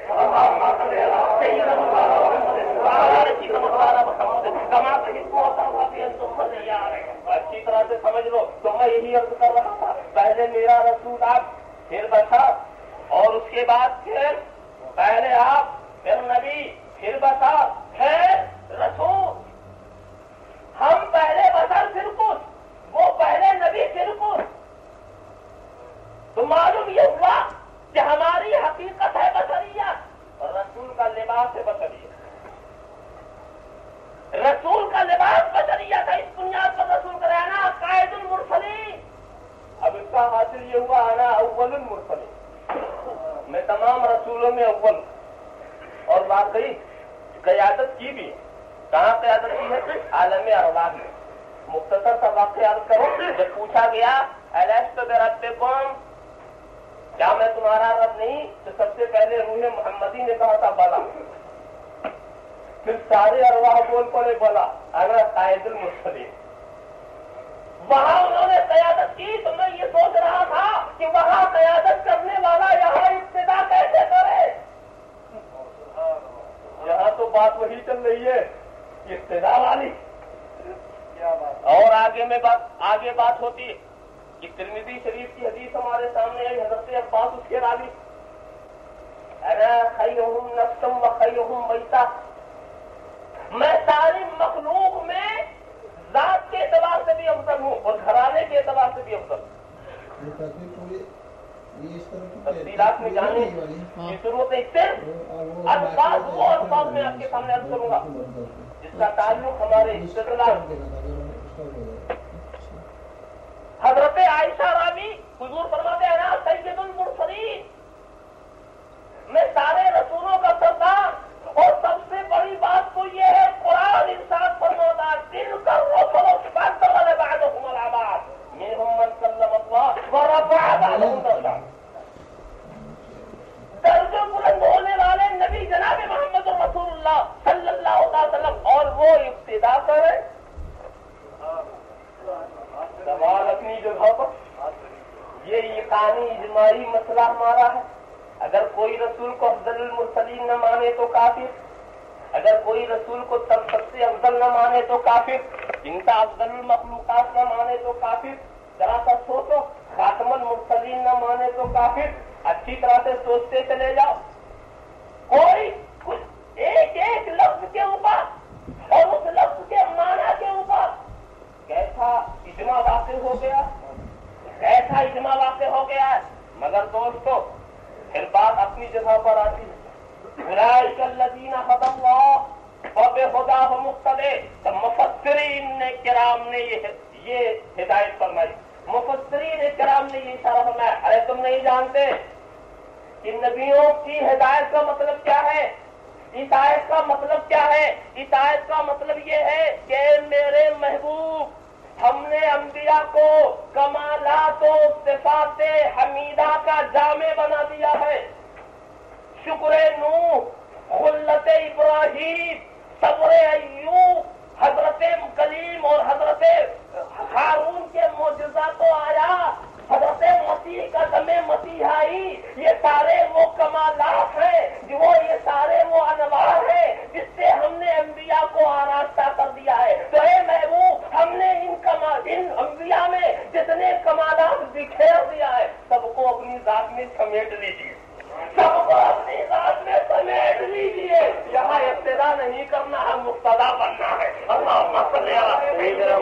अच्छी तरह से समझ लो। तो मैं यही अर्ज कर रहा था, पहले मेरा रसूल आप, फिर बशर, और उसके बाद फिर पहले आप, फिर नबी, फिर बशर, फिर रसूल। हम पहले बशर फिर कुछ, वो पहले नबी फिर कुछ। तो मालूम ये हुआ कि हमारी हकीकत है बशरियत और रसूल का लिबास है बशरियत। रसूल का लिबास बशरियत है। इस बुनियाद पर रसूल का रहना कायदुल मुरसलीन। अब इसका हासिल ये हुआ आना अव्वलुल मुरसलीन, मैं तमाम रसूलों में अव्वल। और वाकई क़यादत की भी, कहाँ क़यादत की है? आलम अरवाह में। मुख्तसर सा वाक़या याद करो, जब पूछा गया अलस्तु बिरब्बिकुम, क्या मैं तुम्हारा रब नहीं? तो सबसे पहले रूह मोहम्मदी ने कहा था बला। پھر سارے ارواح بول پڑے بولا انا قائد المرسلین. وہاں انہوں نے قیادت کی تو میں یہ سوچ رہا تھا کہ وہاں قیادت کرنے والا یہاں ابتدا کیسے کرے. یہاں تو بات وہی چل رہی ہے ابتدا والی. اور آگے بات ہوتی ہے کہ ترمذی شریف کی حدیث ہمارے سامنے آئی. حضرت عباس اس کے راوی انا خیرہم نفسا و خیرہم میتا. میں ساری مخلوق میں ذات کے اعتبار سے بھی افضل ہوں اور گھرانے کے اعتبار سے بھی افضل. تفصیلات میں جانے کی ضرورت ہے. صرف الفاظ وہ الفاظ میں آپ کے سامنے عرض کروں گا جس کا تعلق ہمارے استدلال. حضرت عائشہ راوی حضور فرماتے ہیں نا سید المرسلین، میں سارے رسولوں کا سردار. اور سب سے بڑی بات تو یہ ہے قرآن ارشاد فرماتا ہے تلک الرسل فضل بعضهم على بعض منهم من كلم الله ورفع بعضهم درجات. درجے بلند ہونے والے نبی جناب محمد رسول اللہ صلی اللہ علیہ وسلم اور وہ ابتدا کرے. سوال اپنی جگہ پر یہ یقینی اجماعی مسئلہ ہمارا ہے. اگر کوئی رسول کو افضل المرسلین نہ مانے تو کافر، اگر کوئی رسول کو سب سے افضل نہ مانے تو کافر، ان کا افضل المخلوقات نہ مانے تو کافر. ذرا سا سوچو، خاتم المرسلین نہ مانے تو کافر. اچھی طرح سے سوچتے چلے جاؤ. کوئی کچھ ایک لفظ کے اوپر اور اس لفظ کے معنی کے اوپر کیسا اجماع واقع ہو گیا، کیسا اجماع واقع ہو گیا ہے. مگر دوستو پھر بات اپنی جگہ پر آتی ہے. اولئک الذین ھدی اللہ وبہداہ مقتدی. مفسرین کرام نے یہ ہدایت فرمائی. مفسرین کرام نے یہ اشارہ فرمایا ارے تم نہیں جانتے کہ نبیوں کی ہدایت کا مطلب کیا ہے، ہدایت کا مطلب کیا ہے. ہدایت کا مطلب یہ ہے کہ میرے محبوب ہم نے انبیاء کو کمالات و صفات حمیدہ کا جامع بنا دیا ہے. شکر نوح، خلت ابراہیم، صبر ایوب، حضرت کلیم اور حضرت ہارون کے معجزات تو آیا، حضرت مسیح کا دم مسیحائی، یہ سارے وہ کمالات ہیں، یہ سارے وہ انوار ہیں جس سے ہم نے انبیاء کو آراستہ کر دیا ہے. تو اے محبوب ہم نے ان انبیاء میں جتنے کمالات بکھیر دیا ہے سب کو اپنی ذات میں سمیٹ لیجیے، سب کو اپنی ذات میں سمیٹ لیجیے. یہاں ابتدا نہیں کرنا ہے، مقتدا بننا ہے. اللہم صلی علی سیدنا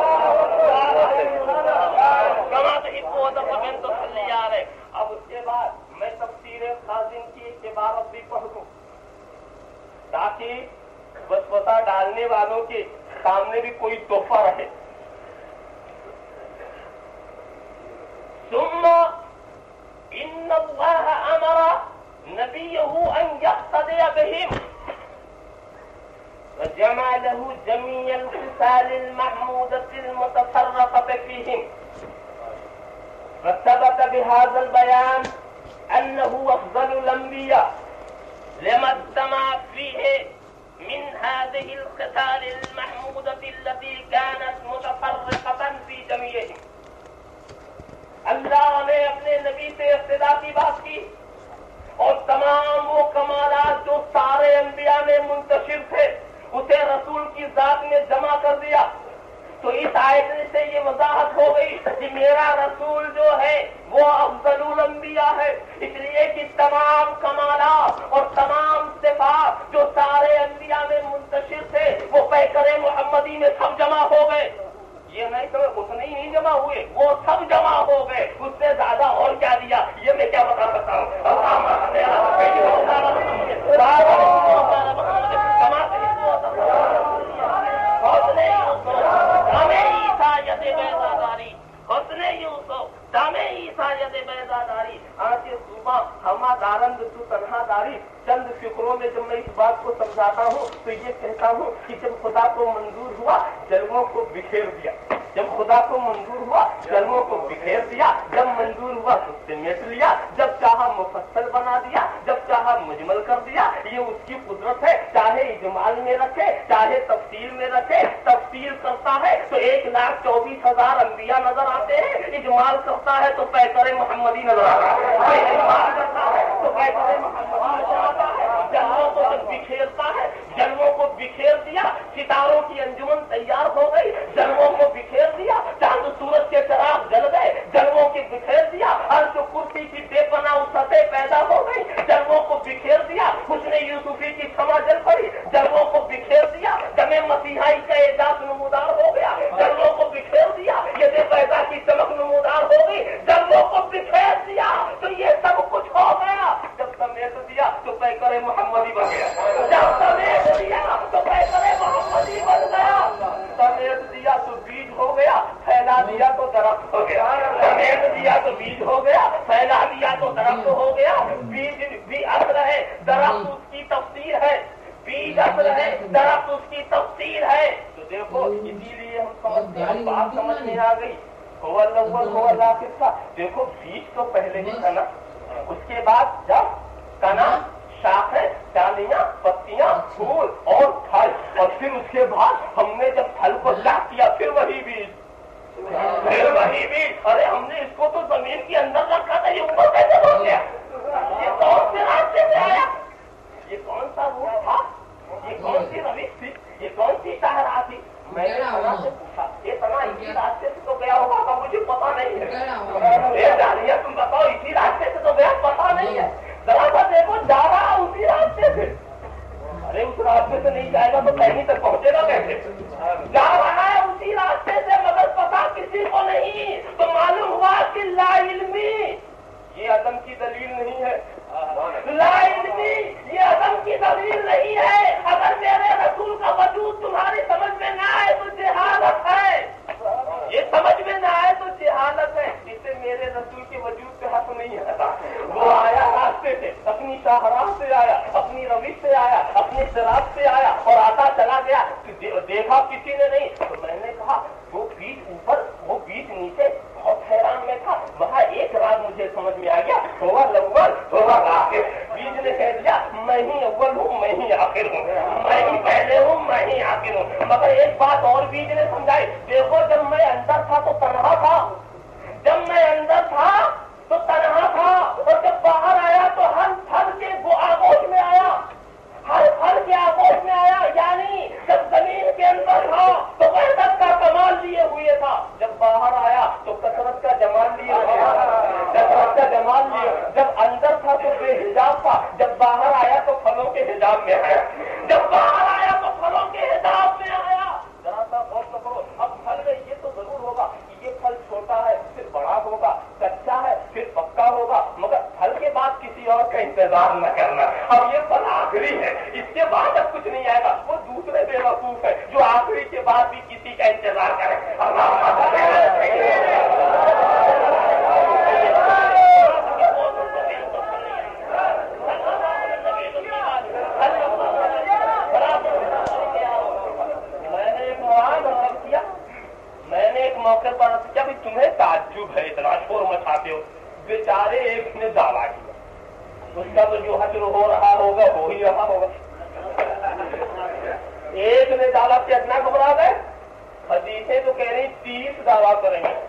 محمد. اب اس کے بعد میں تفسیر خازن کی ایک عبارت بھی پڑھ دوں تاکہ وسوسہ ڈالنے والوں کے سامنے بھی کوئی تحفہ رہے. ثم ان اللہ امر نبیہ ان یقتدی بہم وجمع له جميع الخصال المحمودة المتصرفة فيهم. وثبت بهذا البيان أنه أفضل الأنبياء لما اجتمع فيه من هذه الخصال المحمودة التي كانت متفرقة في جميعهم. اللہ نے اپنے نبی سے اقتدا کی بات کی اور تمام وہ کمالات جو سارے انبیاء میں منتشر تھے اسے رسول کی ذات میں جمع کر دیا. تو اس آیت سے یہ وضاحت ہو گئی کہ میرا رسول جو ہے وہ افضل الانبیاء ہے، اس لیے کہ تمام کمالات اور تمام صفات جو سارے انبیاء میں منتشر تھے وہ پیکر محمدی میں سب جمع ہو گئے. یہ نہیں کہ اتنے ہی نہیں جمع ہوئے، وہ سب جمع ہو گئے. اس سے زیادہ اور کیا دیا یہ میں کیا بتا سکتا ہوں. چند فکروں میں جب میں اس بات کو سمجھاتا ہوں تو یہ کہتا ہوں کہ جب خدا کو منظور ہوا جلووں کو بکھیر دیا، جب خدا کو منظور ہوا جلووں کو بکھیر دیا، جب منظور ہوا تو سمیٹ لیا، جب چاہا مفصل بنا دیا، جب چاہا مجمل کر دیا. یہ اس کی قدرت ہے، چاہے اجمال میں رکھے چاہے تفصیل میں رکھے. تفصیل کرتا ہے تو 1,24,000 انبیاء نظر آتے ہیں، اجمال کرتا ہے تو پیکر محمدی نظر آتا ہے، اجمال کرتا ہے تو پیکر محمدی نظر آتا ہے. جلووں کو جب بکھیرتا ہے، جلووں کو بکھیر دیا، ستاروں کی انجمن تیار ہو گئی، جلووں کو بکھیر دیا، چاند سورج کے چراغ جل گئے، جلووں کی بکھیر دیا، عرش و کرسی کی بے پناہ وسعتیں پیدا ہو گئی، جلووں کو بکھیر دیا، حسن یوسفی کی سما جل پڑی، جلووں کو بکھیر دیا، دم مسیحائی کا اعجاز نمودار ہو گیا، جلووں کو بکھیر دیا، یہ پیدا کی چمک نمودار ہو گئی، جلووں کو بکھیر دیا تو یہ سب کچھ ہو گیا. جب سمیٹ دیا تو پیکر محمدی بن گیا، جب سمیٹ دیا تو پیکر محمدی بن گیا، سمیٹ دیا تو بیج ہو گیا، پھیلا دیا تو درخت ہو گیا، سمیٹ دیا تو بیج ہو گیا، پھیلا دیا تو درخت ہو گیا. بیج بھی اصل ہے، درخت اس کی تفسیر ہے، بیج اصل ہے، درخت اس کی تفسیر ہے. تو دیکھو اسی لیے ہم سمجھتے ہیں، بات سمجھ میں آ گئی. هو الاول هو الاخر کا دیکھو بیج تو پہلے ہی تھا نا، اس کے بعد جب تنا شاخیں ڈالیاں پتیاں پھول اور پھل، اور پھر اس کے بعد ہم نے جب پھل کو لاک کیا پھر وہی بیج، پھر وہی بیج. ارے ہم نے اس کو تو زمین کے اندر رکھا تھا، یہ اوپر کیسے پہنچ گیا؟ یہ کون سے راستے سے آیا؟ یہ کون سا روٹ تھا؟ یہ کون سی روش تھی؟ یہ کون سی شاہراہ تھی؟ میں نے تنا سے پوچھا، یہ تنا اسی راستے سے تو گیا ہوگا کا مجھے پتا نہیں ہے. جانیہ تم بتاؤ اسی راستے سے تو گیا، پتا نہیں ہے. ذرا سا دیکھو جا رہا اسی راستے سے. ارے اس راستے سے نہیں جائے گا تو کہیں تک پہنچے گا کیسے؟ جا رہا ہے اسی راستے سے مگر پتا کسی کو نہیں. تو معلوم ہوا کہ لا علمی یہ عدم کی دلیل نہیں ہے، لا علمی یہ عدم کی دلیل نہیں ہے. اگر میرے رسول کا وجود تمہاری سمجھ میں نہ آئے تو جہالت ہے، یہ سمجھ میں نہ آئے تو جہالت ہے. اس سے میرے رسول کے وجود پہ حق نہیں ہے. وہ آیا راستے سے، اپنی شاہراہ سے آیا، اپنی روش سے آیا، اپنی شراب سے آیا اور آتا چلا گیا. دیکھا کسی نے نہیں. تو میں نے کہا وہ بیج اوپر وہ بیج نیچے، بہت حیران میں تھا. وہاں ایک راز مجھے سمجھ میں آ گیا، ہوگا الاول ہوگا آخر. بیج نے کہہ دیا میں ہی اول ہوں میں ہی آخر ہوں، میں ہی پہلے ہوں میں ہی آخر ہوں. مگر ایک بات اور بیج نے سمجھائی، دیکھو جب میں اندر تھا تو تنہا تھا، جب میں اندر تھا تو تنہا تھا، اور جب باہر آیا تو ہر پھل کے آغوش میں آیا، ہر پھل کے آغوش میں آیا. یعنی جب زمین کے اندر تھا تو وحدت کا کمال لیے ہوئے تھا، جب باہر آیا تو کثرت کا جمال لیے ہوئے، کثرت کا جمال لیے. جب اندر تھا تو بے حجاب تھا، جب باہر آیا تو پھلوں کے حجاب میں آیا، جب باہر آیا تو پھلوں کے حجاب میں آیا. ذرا سا غور کرو، اب پھل میں یہ تو ضرور ہوگا کہ یہ پھل چھوٹا ہے پھر بڑا ہوگا، کچا ہے پھر پکا ہوگا، مگر پھل کے بعد کسی اور کا انتظار نہ کرنا. اب یہ پھل آخری ہے، اس کے بعد اب کچھ نہیں آئے گا. وہ دوسرے بے وقوف ہے جو آخری کے بعد بھی کسی کا انتظار کرے. میں نے ایک موقع پر کیا بھی تمہیں تعجب ہے اتنا شور مچاتے ہو؟ بیچارے ایک نے دعویٰ کیا، اس کا تو جو حجر ہو رہا ہوگا ہو ہی رہا ہوگا. ایک نے دعویٰ کیا، اتنا گھبرا گئے. حدیثیں تو کہہ رہی 30 دعویٰ کریں گے.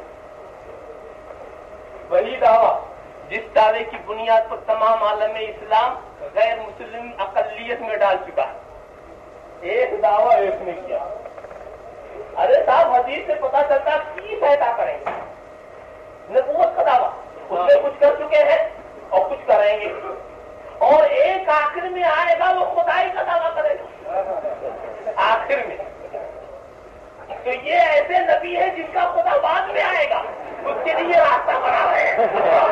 وہی دعویٰ جس دعوے کی بنیاد پر تمام عالم اسلام غیر مسلم اقلیت میں ڈال چکا ہے. ایک دعویٰ ایک نے کیا. ارے صاحب حدیث سے پتا چلتا 30 ایسا کریں گے. نبوت کا دعویٰ اس میں کچھ کر چکے ہیں اور کچھ کریں گے، اور ایک آخر میں آئے گا وہ خدائی کا دعویٰ کرے گا آخر میں. تو یہ ایسے نبی ہے جن کا خدا بعد میں آئے گا، اس کے لیے راستہ بنا رہے ہیں.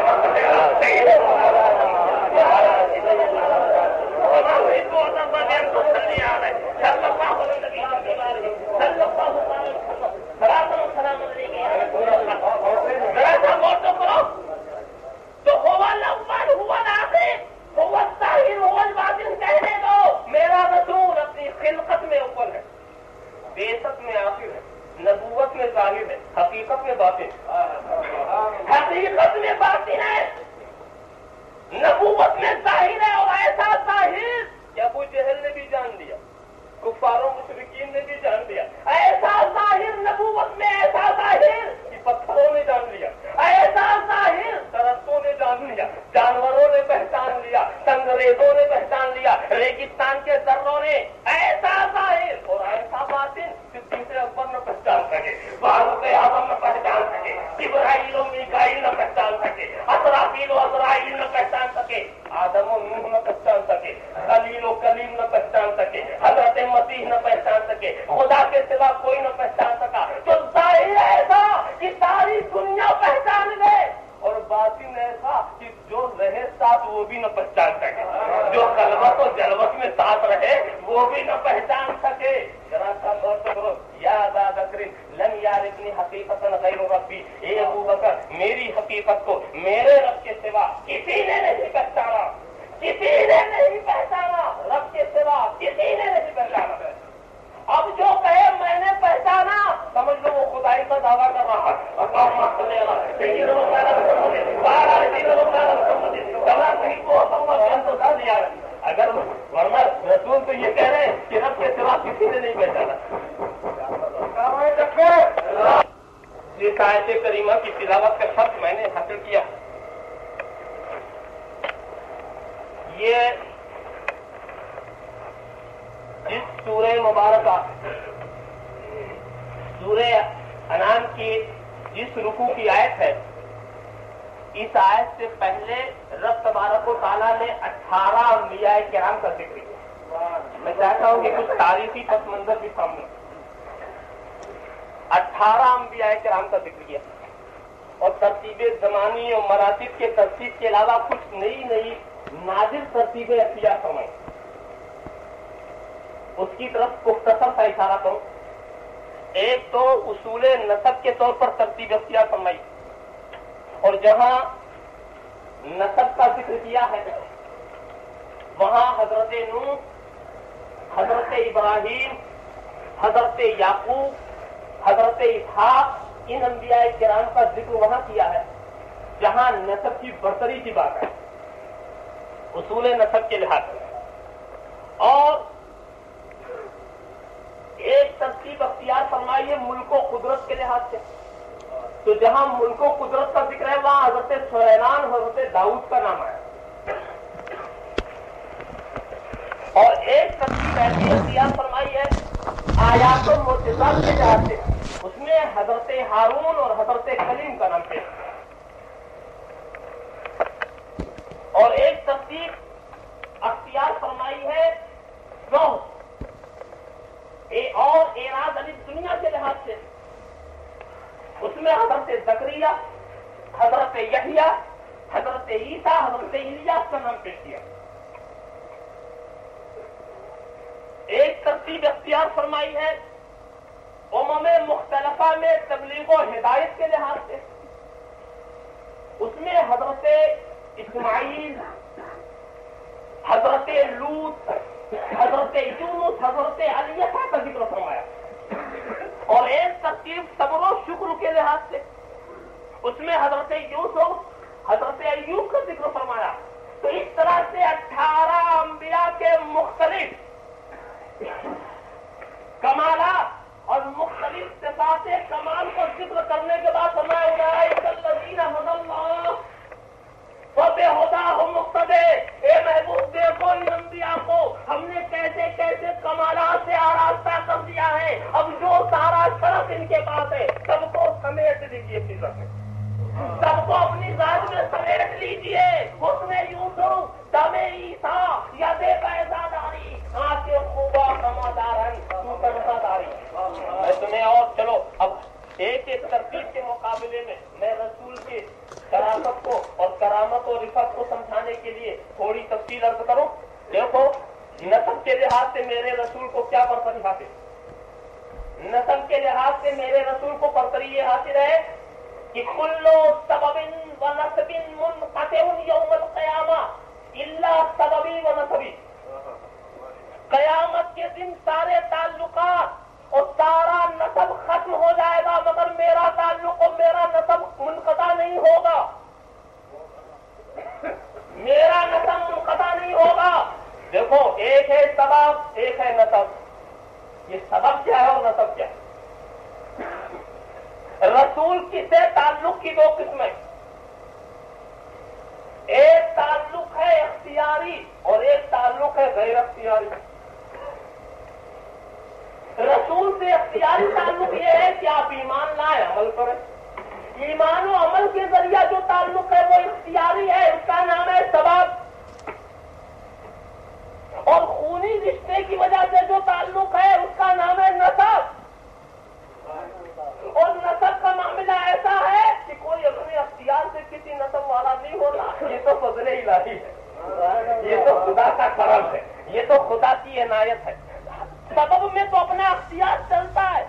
تو ہوا الاول ہوا الاخر ہوا الظاہر ہوا الباطن کہنے دو. میرا رسول اپنی خلقت میں اول ہے، بعثت میں آخر ہے، نبوت میں ظاہر ہے، حقیقت میں باطن. کفاروں مشرکین نے بھی جان لیا، ایسا ظاہر نبوت میں، ایسا ظاہر کہ پتھروں نے جان لیا، ایسا ظاہر درختوں نے جان لیا، جانوروں نے پہچان لیا، سنگریزوں نے پہچان لیا، ریگستان کے ذروں نے، ایسا ظاہر اور ایسا باطن صدیق اکبر نہ پہچان سکے، فاروق اعظم نہ پہچان سکے، جبرائیل و میکائیل نہ پہچان سکے، اسرافیل و عزرائیل نہ پہچان سکے، آدم و نوح نہ پہچان سکے، خلیل و کلیم نہ پہچان سکے، حضرت مسیح نہ پہچان سکے، خدا کے سوا کوئی نہ پہچان سکا، تو ظاہر ایسا کہ ساری دنیا پہچان گئے، اور باطن ایسا کہ جو رہے ساتھ وہ بھی نہ پہچان سکے، جو خلوت و جلوت میں ساتھ رہے وہ بھی نہ پہچان سکے۔ ذرا سا غور کرو، یا ابا بکر لم یعرفنی حقیقتا غیر ربی، اے ابو بکر میری حقیقت کو میرے رب کے سوا کسی نے نہیں پہچانا، کسی نے نہیں پہچانا، رب کے سوا کسی نے نہیں پہچانا۔ اب جو کہے میں نے پہچانا، سمجھ لو وہ خدائی کا دعویٰ کر رہا ہے۔ اگر ورنہ رسول تو یہ کہہ رہے ہیں کہ رب کے سوا کسی نے نہیں پہچانا۔ اس آیت کریمہ کی تلاوت کا شرط میں نے حاصل کیا۔ یہ جس سورہ مبارکہ سورہ انعام کی جس رکوع کی آیت ہے، اس آیت سے پہلے رب تبارک و تعالیٰ نے 18 انبیاء کرام کا ذکر کیا۔ میں چاہتا ہوں کہ کچھ تاریخی پس منظر بھی سامنے، 18 انبیاء کرام کا ذکر کیا، اور ترتیب زمانی اور مراتب کے ترتیب کے علاوہ کچھ نئی نادر ترتیبیں اختیار فرمائی۔ اس کی طرف مختصر سا اشارہ کروں۔ ایک تو اصول نسب کے طور پر ترتیب اختیار فرمائی، اور جہاں نسب کا ذکر کیا ہے وہاں حضرت نوح، حضرت ابراہیم، حضرت یعقوب، حضرت اسحاق، ان انبیاء کرام کا ذکر وہاں کیا ہے جہاں نسب کی برتری کی بات ہے اصول نسب کے لحاظ سے۔ اور ایک ترتیب اختیار فرمائی ہے ملک و قدرت کے لحاظ سے، تو جہاں ملک و قدرت کا ذکر ہے وہاں حضرت سلیمان، حضرت داؤد کا نام آیا۔ اور ایک ترتیب ایسی اختیار فرمائی ہے آیات و معجزات کے لحاظ سے، اس میں حضرت ہارون اور حضرت کلیم کا نام پیش۔ اور ایک ترتیب اختیار فرمائی ہے اور اعراض علی دنیا کے لحاظ سے، اس میں حضرت زکریا، حضرت یحییٰ، حضرت عیسیٰ، حضرت الیاس کا نام پیش کیا۔ ایک ترتیب اختیار فرمائی ہے امم مختلفہ میں تبلیغ و ہدایت کے لحاظ سے، اس میں حضرت اسماعیل، حضرت لوط، حضرت یونس، حضرت علیسیٰ کا ذکر فرمایا۔ اور ایک ترتیب صبر و شکر کے لحاظ سے، اس میں حضرت یوسف، حضرت ایوب کا ذکر فرمایا۔ تو اس طرح سے 18 انبیاء کے مختلف کمالات اور مختلف صفات کمال کو ذکر کرنے کے بعد فرمایا اولئک الذین ھدی اللہ فبہداہ مقتدی۔ اے محبوب دیکھو ان انبیاء کو ہم نے کیسے کیسے کمالات سے آراستہ کر دیا ہے، اب جو سارا شرف ان کے پاس ہے سب کو سمیٹ لیجیے اپنی ذات میں، سب کو اپنی ذات میں سمیٹ لیجیے۔ حسن یوسف، دم عیسیٰ، ید بیضا داری، آنکھ خوبا کمادارن تو تنسا داری۔ میں تمہیں اور چلو اب ایک ایک ترتیب کے مقابلے میں رسول کے شرافت کو اور کرامت اور رفعت کو سمجھانے کے لیے تھوڑی تفصیل عرض کروں۔ دیکھو نسب کے لحاظ سے میرے رسول کو کیا برتری حاصل، نسب کے لحاظ سے میرے رسول کو برتری یہ حاصل ہے کہ کل سبب و نسب منقطع یوم القیامہ الا سببی و نسبی۔ قیامت کے دن سارے تعلقات اور سارا نسب ختم ہو جائے گا مگر میرا تعلق اور میرا نسب منقطع نہیں ہوگا، میرا نسب منقطع نہیں ہوگا۔ دیکھو ایک ہے سبب، ایک ہے نسب۔ یہ سبب کیا ہے اور نسب کیا ہے؟ رسول کی سے تعلق کی دو قسمیں، ایک تعلق ہے اختیاری اور ایک تعلق ہے غیر اختیاری۔ رسول سے اختیاری تعلق یہ ہے کہ آپ ایمان لائیں، عمل کریں۔ ایمان و عمل کے ذریعہ جو تعلق ہے وہ اختیاری ہے، اس کا نام ہے سبب۔ اور خونی رشتے کی وجہ سے جو تعلق ہے اس کا نام ہے نسب۔ اور نسب کا معاملہ ایسا ہے کہ کوئی اپنے اختیار سے کسی نسب والا نہیں ہوتا، یہ تو فضل الہی ہے، یہ تو خدا کا کرم ہے، یہ تو خدا کی عنایت ہے۔ سبب میں تو اپنا اختیار چلتا ہے،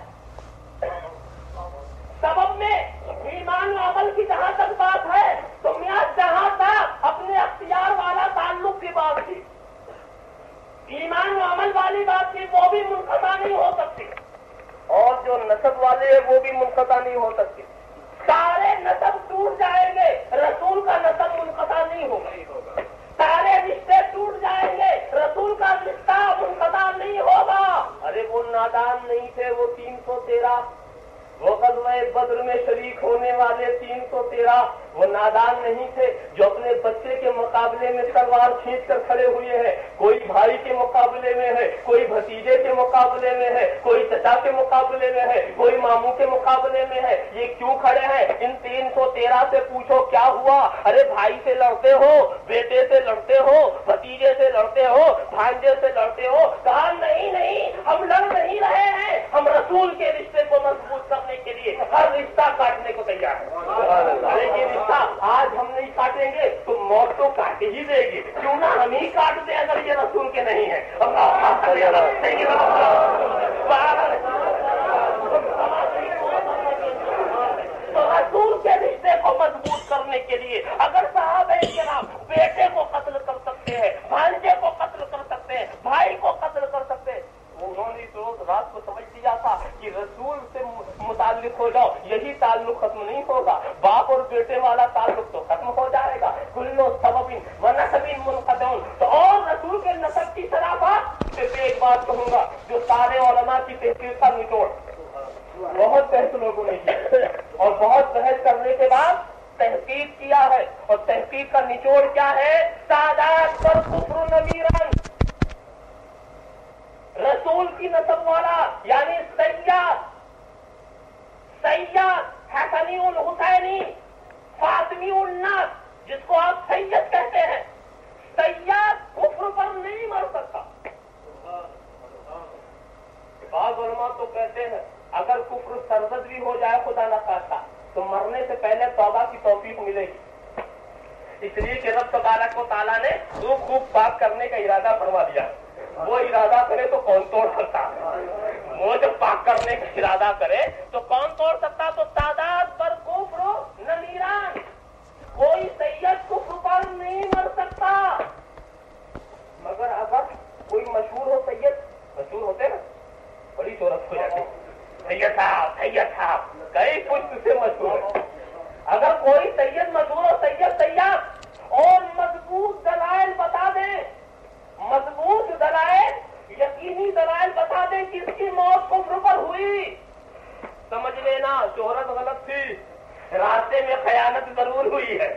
سبب میں ایمان و عمل کی جہاں تک بات ہے تو میاں جہاں تک اپنے اختیار والا تعلق کی بات تھی، ایمان و عمل والی بات تھی، وہ بھی منقطع نہیں ہو سکتی، اور جو نسب والے ہیں وہ بھی منقطع نہیں ہو سکتے۔ سارے نسب ٹوٹ جائیں گے، رسول کا نسب منقطع نہیں ہوگا۔ سارے رشتے ٹوٹ جائیں گے، رسول کا رشتہ منقطع نہیں ہوگا۔ ارے وہ نادان نہیں تھے، وہ 313 وہ غزوہ بدر میں شریک ہونے والے 313 وہ نادان نہیں تھے جو اپنے بچے کے مقابلے میں تلوار کھینچ کر کھڑے ہوئے ہیں، کوئی بھائی کے مقابلے میں ہے، کوئی بھتیجے کے مقابلے میں ہے، کوئی چچا کے مقابلے میں ہے، کوئی ماموں کے مقابلے میں ہے۔ یہ کیوں کھڑے ہیں؟ ان 313 سے پوچھو کیا ہوا؟ ارے بھائی سے لڑتے ہو، بیٹے سے لڑتے ہو، بھتیجے سے لڑتے ہو، بھانجے سے لڑتے ہو؟ کہا نہیں ہم لڑ نہیں رہے ہیں، ہم رسول کے رشتے کو مضبوط کرنے کے لیے ہر رشتہ کاٹنے کو تیار ہے۔ ارے یہ رشتہ آج ہم نہیں کاٹیں گے تو موت تو کاٹ ہی دے گی، کیوں نہ ہم ہی کاٹ دیں اگر یہ رسول کے نہیں ہے۔ تو رسول کے رشتے کو مضبوط کرنے کے لیے اگر صحابہ کرام بیٹے کو قتل کر سکتے ہیں، بھانجے کو قتل کر سکتے ہیں، بھائی کو قتل کر سکتے ہیں، انہوں نے تو رات کو سمجھ لیا تھا کہ رسول سے متعلق ہو جاؤ، یہی تعلق ختم نہیں ہوگا، باپ اور بیٹے والا تعلق تو ختم ہو جائے گا۔ کلو سبب و نسب منقطع۔ تو اور رسول کے نسب کی شرافت صرف ایک بات کہوں گا جو سارے علماء کی تحقیق کا نچوڑ، بہت بحث لوگوں نے کی اور بہت بحث کرنے کے بعد تحقیق کیا ہے، اور تحقیق کا نچوڑ کیا ہے؟ سادات پر کفر نمیرن، رسول کی نسب والا یعنی سید حسنی الحسینی فاطمی الناس جس کو آپ سید کہتے ہیں، سید کفر پر نہیں مر سکتا۔ بعض علماء تو کہتے ہیں اگر کفر سرزد بھی ہو جائے خدا نہ خواستہ تو مرنے سے پہلے توبہ کی توفیق ملے گی، اس لیے کہ رب تبارک و تعالیٰ نے تو خوب پاک کرنے کا ارادہ فرما دیا، وہ ارادہ کرے تو کون توڑ سکتا؟ وہ جب پاک کرنے کا ارادہ کرے تو کون توڑ سکتا؟ تو سادات پر کفر نمیران، کوئی سید کفر پر نہیں مر سکتا۔ مگر اگر کوئی مشہور ہو، سید مشہور ہوتے نا بڑی شہرت ہو جاتی، سید صاحب کئی پشت سے مشہور ہے۔ اگر کوئی سید مشہور ہو، سید سیاد، اور مضبوط دلائل بتا دیں، مضبوط دلائل، یقینی دلائل بتا دیں کہ اس کی موت کفر پر ہوئی، سمجھ لینا شہرت غلط تھی، راستے میں خیانت ضرور ہوئی ہے۔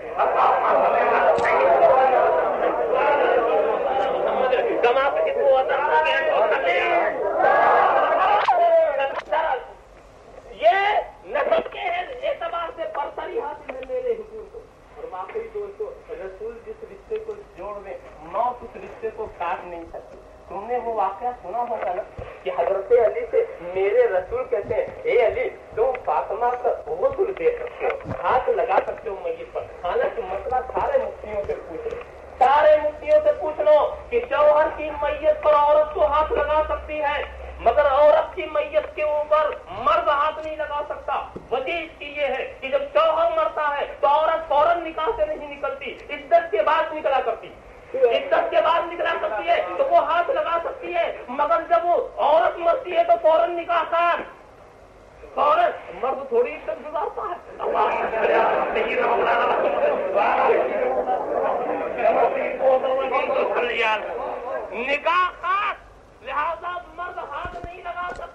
یہ نسب کے اعتبار سے برتری حاصل ہے میرے حضور کو، اور واقعی دوستو رسول جس رشتے کو جوڑ دے موت اس رشتے کو کاٹ نہیں سکتی۔ تم نے وہ واقعہ سنا ہوگا نا کہ حضرت علی سے میرے رسول کہتے ہیں اے علی تم فاطمہ کا غسل دے سکتے ہو، ہاتھ لگا سکتے ہو میت پر، حالانکہ مسئلہ سارے مفتیوں سے پوچھ لو، سارے مفتیوں سے پوچھ لو کہ شوہر کی میت پر عورت کو ہاتھ لگا سکتی ہے مگر عورت کی میت کے اوپر مرد ہاتھ نہیں لگا سکتا۔ وجہ اس کی یہ ہے کہ جب شوہر مرتا ہے تو عورت فوراً نکاح سے نہیں نکلتی، عدت کے بعد نکلا کرتی، عدت کے بعد نکلا کرتی ہے تو وہ ہاتھ لگا سکتی ہے، مگر جب وہ عورت مرتی ہے تو فوراً نکاح کر، فوراً مرد تھوڑی عدت گزارتا ہے۔ نکاح کر، لہذا مرد ہاتھ نہیں لگا سکتا۔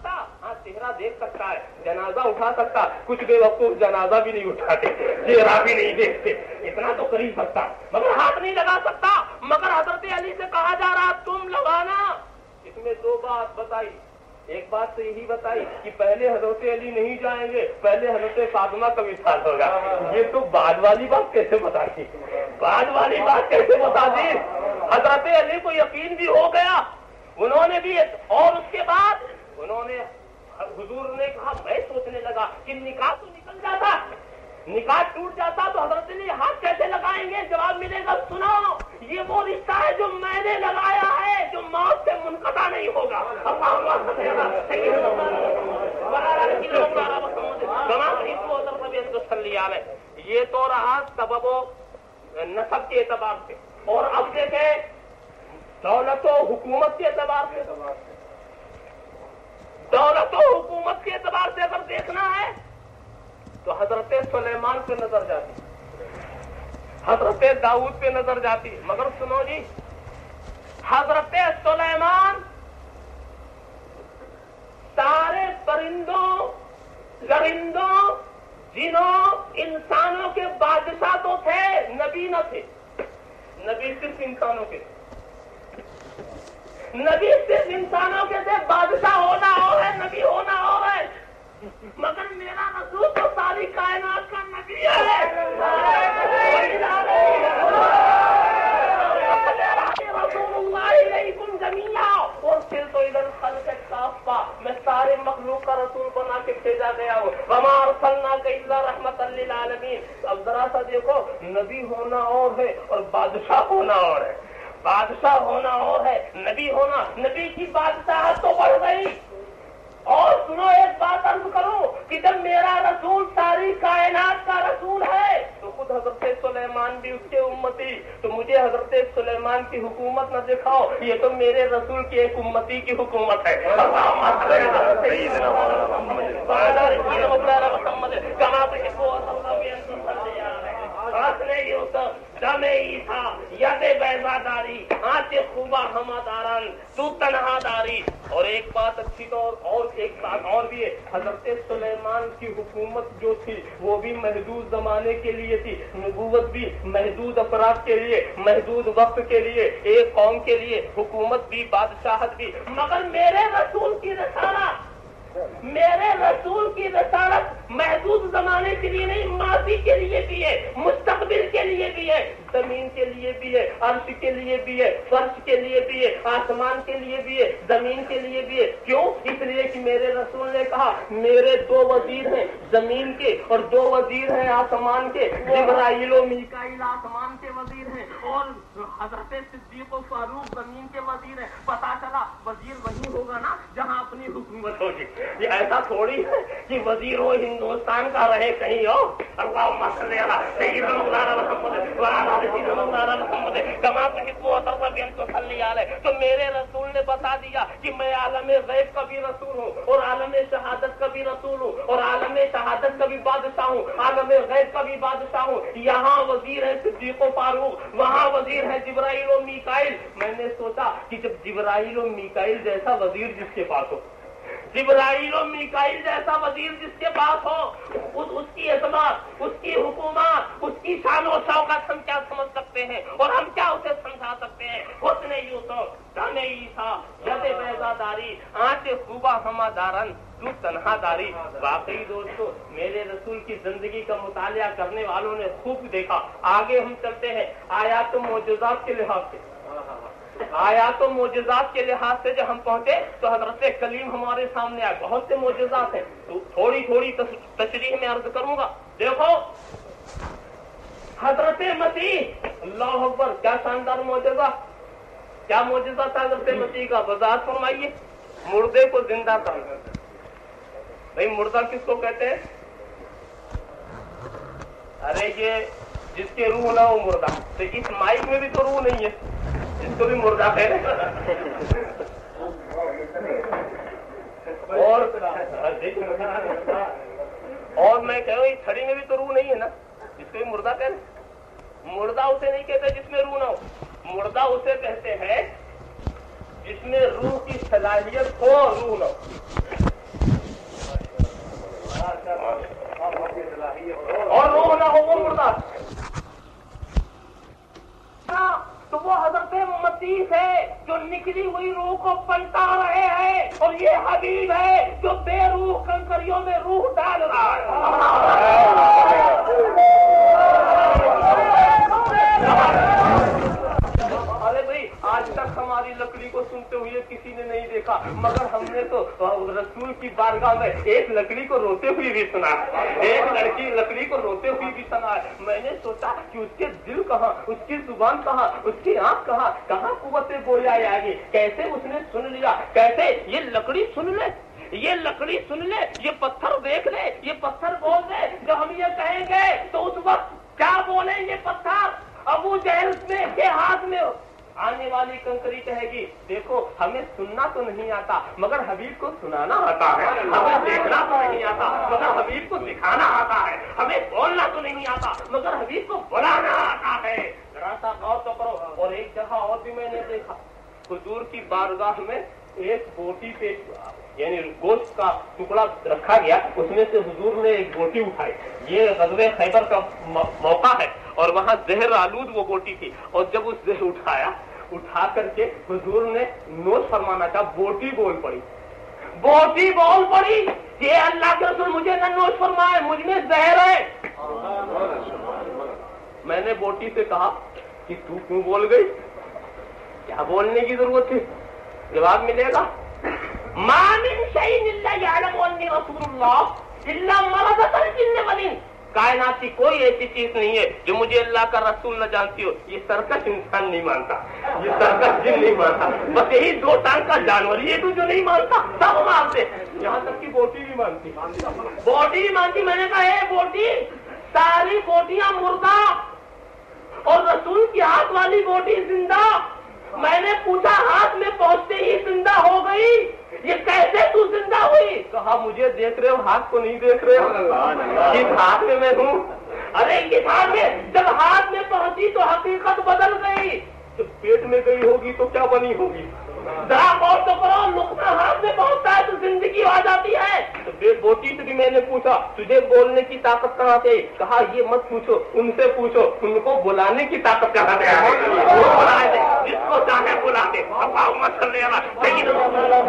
देख सकता है, जनाजा उठा सकता, कुछ बेवकूफ जनाजा भी नहीं उठाते, चेहरा भी नहीं देखते, इतना तो कर ही सकता, मगर हाथ नहीं लगा सकता। मगर हजरत अली से कहा जा रहा तुम लगाना। इसमें दो बात बताई। एक बात तो यही बताई कि पहले हजरत अली नहीं जाएंगे, पहले हजरत फातिमा का विशाल होगा। ये तो बाद वाली बात कैसे बता दी, बाद वाली बात कैसे बता दी? हजरत अली को यकीन भी हो गया, उन्होंने भी, और उसके बाद उन्होंने, हुजूर ने कहा, मैं सोचने लगा कि निकाह तो निकल जाता, निकाह टूट जाता तो हजरत अली हाथ कैसे लगाएंगे? जवाब मिलेगा, सुनो, ये वो रिश्ता है जो मैंने लगाया है, जो मौत से मुनक़ता नहीं होगा। ये तो रहा सबबो नसब के एतबार से। और अब देखें दौलत और हुकूमत के एतबार से, दौलत और हुकूमत के एतबार से अगर देखना है तो हजरत सुलेमान पे नजर जाती, हजरत दाऊद पे नजर जाती। मगर सुनो जी, हजरत सुलेमान सारे परिंदों, दरिंदों, जिनों, इंसानों के बादशाह तो थे, नबी न थे। नबी सिर्फ इंसानों के, नबी सिर्फ इंसानों के थे। बादशाह होना और है, नबी होना और है। मगर मेरा रसूल तो सारी कायनात का नबी है। और फिर तो इधर खल्क़ काफ़ा, मैं सारे मखलूक का रसूल बना के भेजा गया हूँ। वमा अरसलनाका इल्ला रहमतल लिल आलमीन। अब जरा सा देखो, नबी होना और है और बादशाह होना और है। बादशाह होना और है, नबी होना, नबी की बादशाह तो बढ़ गई। और सुनो, एक बात अर्ज करूं कि जब मेरा रसूल सारी कायनात का रसूल है तो खुद हजरत सुलेमान भी उसके उम्मती, तो मुझे हजरत सुलेमान की हुकूमत न दिखाओ, ये तो मेरे रसूल की एक उम्मती की हुकूमत है। तू तन्हादारी। और एक बात अच्छी तो और एक बात और भी है, हजरत सुलेमान की हुकूमत जो थी वो भी महदूद जमाने के लिए थी, नबूवत भी महदूद अफराद के लिए, महदूद वक्त के लिए, एक कौम के लिए, हुकूमत भी, बादशाहत भी। मगर मेरे रसूल की रिसालत, मेरे रसूल की रिसालत महदूद जमाने के लिए नहीं, माजी के लिए भी है, मुस्तकबिल के लिए भी है, जमीन के लिए भी है, अर्श के लिए भी है, फर्श के लिए भी है, आसमान के लिए भी है, जमीन के लिए भी है। क्यों? इसलिए कि मेरे रसूल ने कहा मेरे दो वजीर हैं जमीन के और दो वजीर हैं आसमान के, जिब्राइल और मीकाईल आसमान के वजीर हैं और हजरत सिद्दीक और फारूक जमीन के वजीर हैं। पता चला वजीर वही होगा ना जहाँ अपनी हुकूमत होगी। ये ऐसा थोड़ी है कि वजीर हो हिंदुस्तान का रहे कहीं हो। तो मेरे रसूल ने बता दिया कि मैं आलमे गैब का भी रसूल हूँ और आलमे शहादत का भी रसूल हूँ और आलमे शहादत का भी बादशाह हूँ, आलमे गैब का भी बादशाह हूँ। यहाँ वजीर है सिद्दीक और फारूक, वहाँ वजीर है जिब्राइल और मीकाईल। मैंने सोचा कि जब जिब्राइल और मीकाईल जैसा वजीर जिसके पास हो, जिब्राइल और मीकाईल जैसा वजीर जिसके पास हो, उसकी एतमाद, उसकी हुकूमत, उसकी शान और शौकत हम क्या समझ सकते हैं और हम क्या उसे समझा सकते हैं। हुस्न यूसुफ, दाने ईसा, यदे बैज़ादारी, आंचे खूबा हमादारन, तू तन्हादारी। वाकई दोस्तों, मेरे रसूल की जिंदगी का मुतालिया करने वालों ने खूब देखा। आगे हम चलते हैं आयात मौजूदात के लिहाज से। आयात और मोजज़ात के लिहाज से जब हम पहुंचे तो हजरत कलीम हमारे सामने आए। बहुत से मोजज़ात हैं, तो थोड़ी थोड़ी तशरीह में अर्ज करूंगा। देखो हजरत मसीह, अल्लाह अकबर, क्या शानदार मोजज़ा, क्या मोजज़ा था हजरत मसीह का, वज़ाहत फरमाइए। मुर्दे को जिंदा करना। भाई मुर्दा किसको कहते हैं? अरे ये जिसके रूह ना हो मुर्दा। तो इस माइक में भी तो रूह नहीं है, इसको भी मुर्दा है। और मैं कह रहा हूँ छड़ी में भी तो रूह नहीं है ना, इसको भी मुर्दा कहते। मुर्दा उसे नहीं कहते जिसमें रूह ना हो, मुर्दा उसे कहते हैं जिसमें रूह की सलाहियत हो और रूह ना हो। اور روح نہ ہو وہ مردہ، تو وہ حضرت مسیح ہے جو نکلی ہوئی روح کو پلٹا رہے ہیں، اور یہ حبیب ہے جو بے روح کنکریوں میں روح ڈال رہا ہے۔ ارے بھائی آج تک ہماری لکڑی کو سنتے ہوئے کسی نے نہیں دیکھا، مگر ہم نے تو رسول کی بارگاہ میں ایک لکڑی کو روتے ہوئے بھی سنا ہے، ایک لڑکی لکڑی کو روتے ہوئے بھی سنا ہے۔ میں نے سوچا کہ اس کے دل کہاں، اس کی زبان کہاں، اس کی آنکھ کہاں، کہاں قوت گویا آئے گی، کیسے اس نے سن لیا، کیسے یہ لکڑی سن لے، یہ لکڑی سن لے، یہ پتھر دیکھ لے، یہ پتھر بول دے۔ جب ہم یہ کہیں گے تو اس وقت کیا بولیں یہ پتھر؟ ابو جہل کے ہاتھ میں آنے والی کنکری کہے گی دیکھو ہمیں سننا تو نہیں آتا مگر حبیب کو سنانا آتا ہے، ہمیں دیکھنا تو نہیں آتا مگر حبیب کو دکھانا آتا ہے، ہمیں بولنا تو نہیں آتا مگر حبیب کو بلانا آتا ہے۔ ذرا سا غور تو کرو۔ اور ایک جگہ اور بھی میں نے دیکھا، حضور کی بارگاہ میں ایک بوٹی پہ یعنی گوشت کا ٹکڑا رکھا گیا، اس میں سے حضور نے ایک بوٹی اٹھائی۔ یہ غزوہ خیبر کا موقع ہے اور وہاں زہر آلود وہ بوٹی تھی، اور جب اس زہر اٹھا کر کے حضور نے نوش فرمانا تھا، بوٹی بول پڑی، بوٹی بول پڑی کہ اللہ کے رسول مجھے نہ نوش فرمائے، مجھ میں زہر ہے۔ میں نے بوٹی سے کہا کہ تو کیوں بول گئی، کیا بولنے کی ضرورت تھی؟ جواب ملے گا ما من شيء الا يعلم اني رسول الله الا مرضت الجن والانس۔ کائنات کی کوئی ایسی چیز نہیں ہے جو مجھے اللہ کا رسول نہ جانتی ہو۔ یہ سرکش انسان نہیں مانتا، یہ سرکش جن نہیں مانتا، بس یہی دو ٹانگ کا جانور یہ تو جو نہیں مانتا سب مانتے، یہاں تک کہ بوٹی بھی مانتی، بوٹی بھی مانتی۔ میں نے کہا اے بوٹی، ساری بوٹیاں مردہ اور رسول کی ہاتھ والی بوٹی زندہ۔ میں نے پوچھا ہاتھ میں پہنچتے ہی زندہ ہو گئی، یہ کیسے تو زندہ ہوئی؟ کہا مجھے دیکھ رہے ہو، ہاتھ کو نہیں دیکھ رہے ہو، کس ہاتھ میں ہوں؟ ارے کس ہاتھ میں؟ جب ہاتھ میں پہنچی تو حقیقت بدل گئی، جب پیٹ میں گئی ہوگی تو کیا بنی ہوگی؟ ذرا غور تو کرو، لقمہ ہاتھ میں پہنچتا ہے تو زندگی آ جاتی ہے۔ تو بوٹی سے بھی میں نے پوچھا تجھے بولنے کی طاقت کہاں سے؟ کہا یہ مت پوچھو، ان سے پوچھو، ان کو بلانے کی طاقت کہاں سے ہے؟ وہ بلائے دے، جس کو چاہے بلا دے۔ اللہم صلی علی سیدنا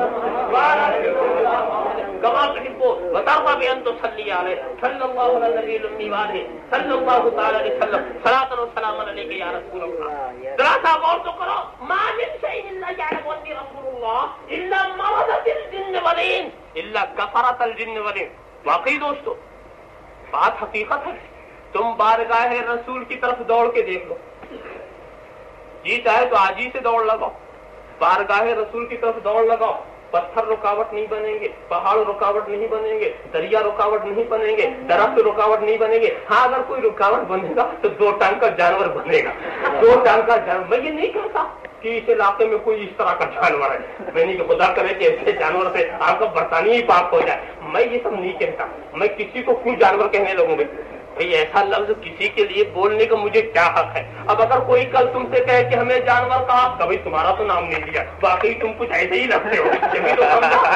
کما تحب وترضى بأن تصلي عليه صلى الله على النبي الأمي وآله صلى الله تعالى عليه وسلم صلاة وسلام عليك يا رسول الله۔ ذرا سا غور تو کرو، ما من شيء الا يعلم اني رسول الله الا مرضت الجن والانس الا كفرت الجن والانس۔ واقعی دوستو بات حقیقت ہے، تم بارگاہ رسول کی طرف دوڑ کے دیکھ لو، جی چاہے تو آج ہی سے دوڑ لگاؤ، بارگاہ رسول کی طرف دوڑ لگاؤ، پتھر رکاوٹ نہیں بنیں گے، پہاڑ رکاوٹ نہیں بنیں گے، دریا رکاوٹ نہیں بنیں گے، درخت رکاوٹ نہیں بنیں گے۔ ہاں اگر کوئی رکاوٹ بنے گا تو دو ٹانگ کا جانور بنے گا، دو ٹانگ کا جانور۔ میں یہ نہیں کہتا کہ اس علاقے میں کوئی اس طرح کا جانور ہے، میں نہیں کہ خدا کرے کہ ایسے جانور سے آپ کا برطانیہ ہی پاک ہو جائے، میں یہ سب نہیں کہتا۔ میں کسی کو کیوں جانور کہنے لگوں گے؟ بھئی ایسا لفظ کسی کے لیے بولنے کا مجھے کیا حق ہے؟ اب اگر کوئی کل تم سے کہے کہ ہمیں جانور کہا، کبھی تمہارا تو نام نہیں لیا، باقی تم کچھ ایسے ہی لگتے ہو، جبھی تو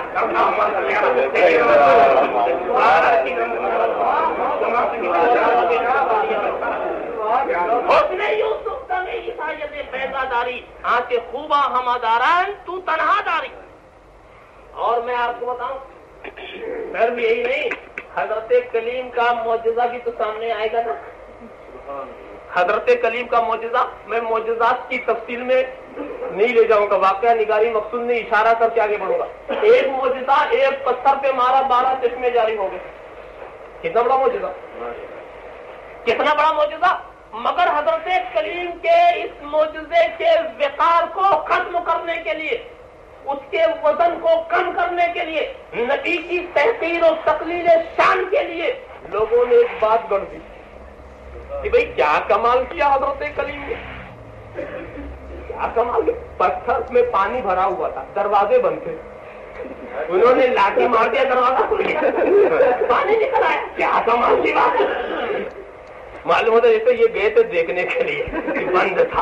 داری آنکھ خوبا ہما داران تو تنہا داری۔ اور میں آپ کو بتاؤں صرف یہی نہیں، حضرت کلیم کا معجزہ بھی تو سامنے آئے گا نا۔ حضرت کلیم کا معجزہ، میں معجزات کی تفصیل میں نہیں لے جاؤں گا، واقعہ نگاری مقصود نے اشارہ کر کے آگے بڑھوں گا۔ ایک معجزہ، ایک پتھر پہ مارا 12 چشمے جاری ہو گئے، کتنا بڑا معجزہ، کتنا بڑا معجزہ۔ مگر حضرت کلیم کے اس معجزے کے وقار کو ختم کرنے کے لیے، اس کے وزن کو کم کرنے کے لیے، نبی کی تحقیر و تقلیل شان کے لیے لوگوں نے ایک بات گڑھ دی کہ بھئی کیا کمال کیا حضرت کلیم نے، کیا کمال کیا۔ پتھر میں پانی بھرا ہوا تھا، دروازے بند تھے، انہوں نے لاٹھی مار دیا، دروازہ کھل گیا، پانی نکل آیا، کیا کمال کی بات ہے۔ معلوم ہوتا جیسے یہ گئے تھے دیکھنے کے لیے، بند تھا۔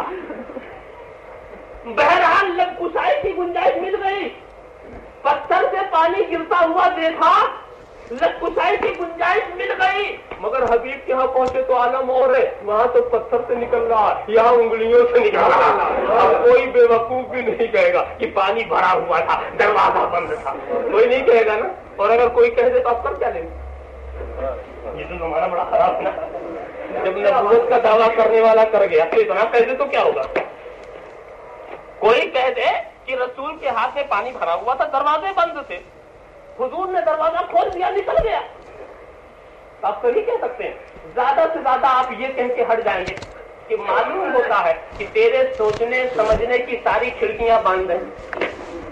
بہرحال لب کشائی کی گنجائش مل گئی، پتھر سے پانی گرتا ہوا دیکھا कुशाई की गुंजाइश मिल गई, मगर हबीब के यहाँ पहुंचे तो आलम और है, वहाँ तो पत्थर से निकल रहा है, यहाँ उंगलियों से निकल रहा है। अब कोई बेवकूफ भी नहीं कहेगा कि पानी भरा हुआ था, दरवाजा बंद था, कोई नहीं कहेगा ना। और अगर कोई कह दे तो आप कर क्या लेंगे? ये तो हमारा बड़ा खराब है ना। जब नबूवत का दावा करने वाला कर गया तो इतना कह दे तो क्या होगा? कोई कह दे कि रसूल के हाथ में पानी भरा हुआ था, दरवाजे बंद थे, हुजूर ने दरवाजा खोल दिया, निकल गया, आप तो नहीं कह सकते। ज्यादा से ज्यादा आप ये कह के हट जाएंगे कि मालूम होता है कि तेरे सोचने समझने की सारी खिड़कियां बंद हैं।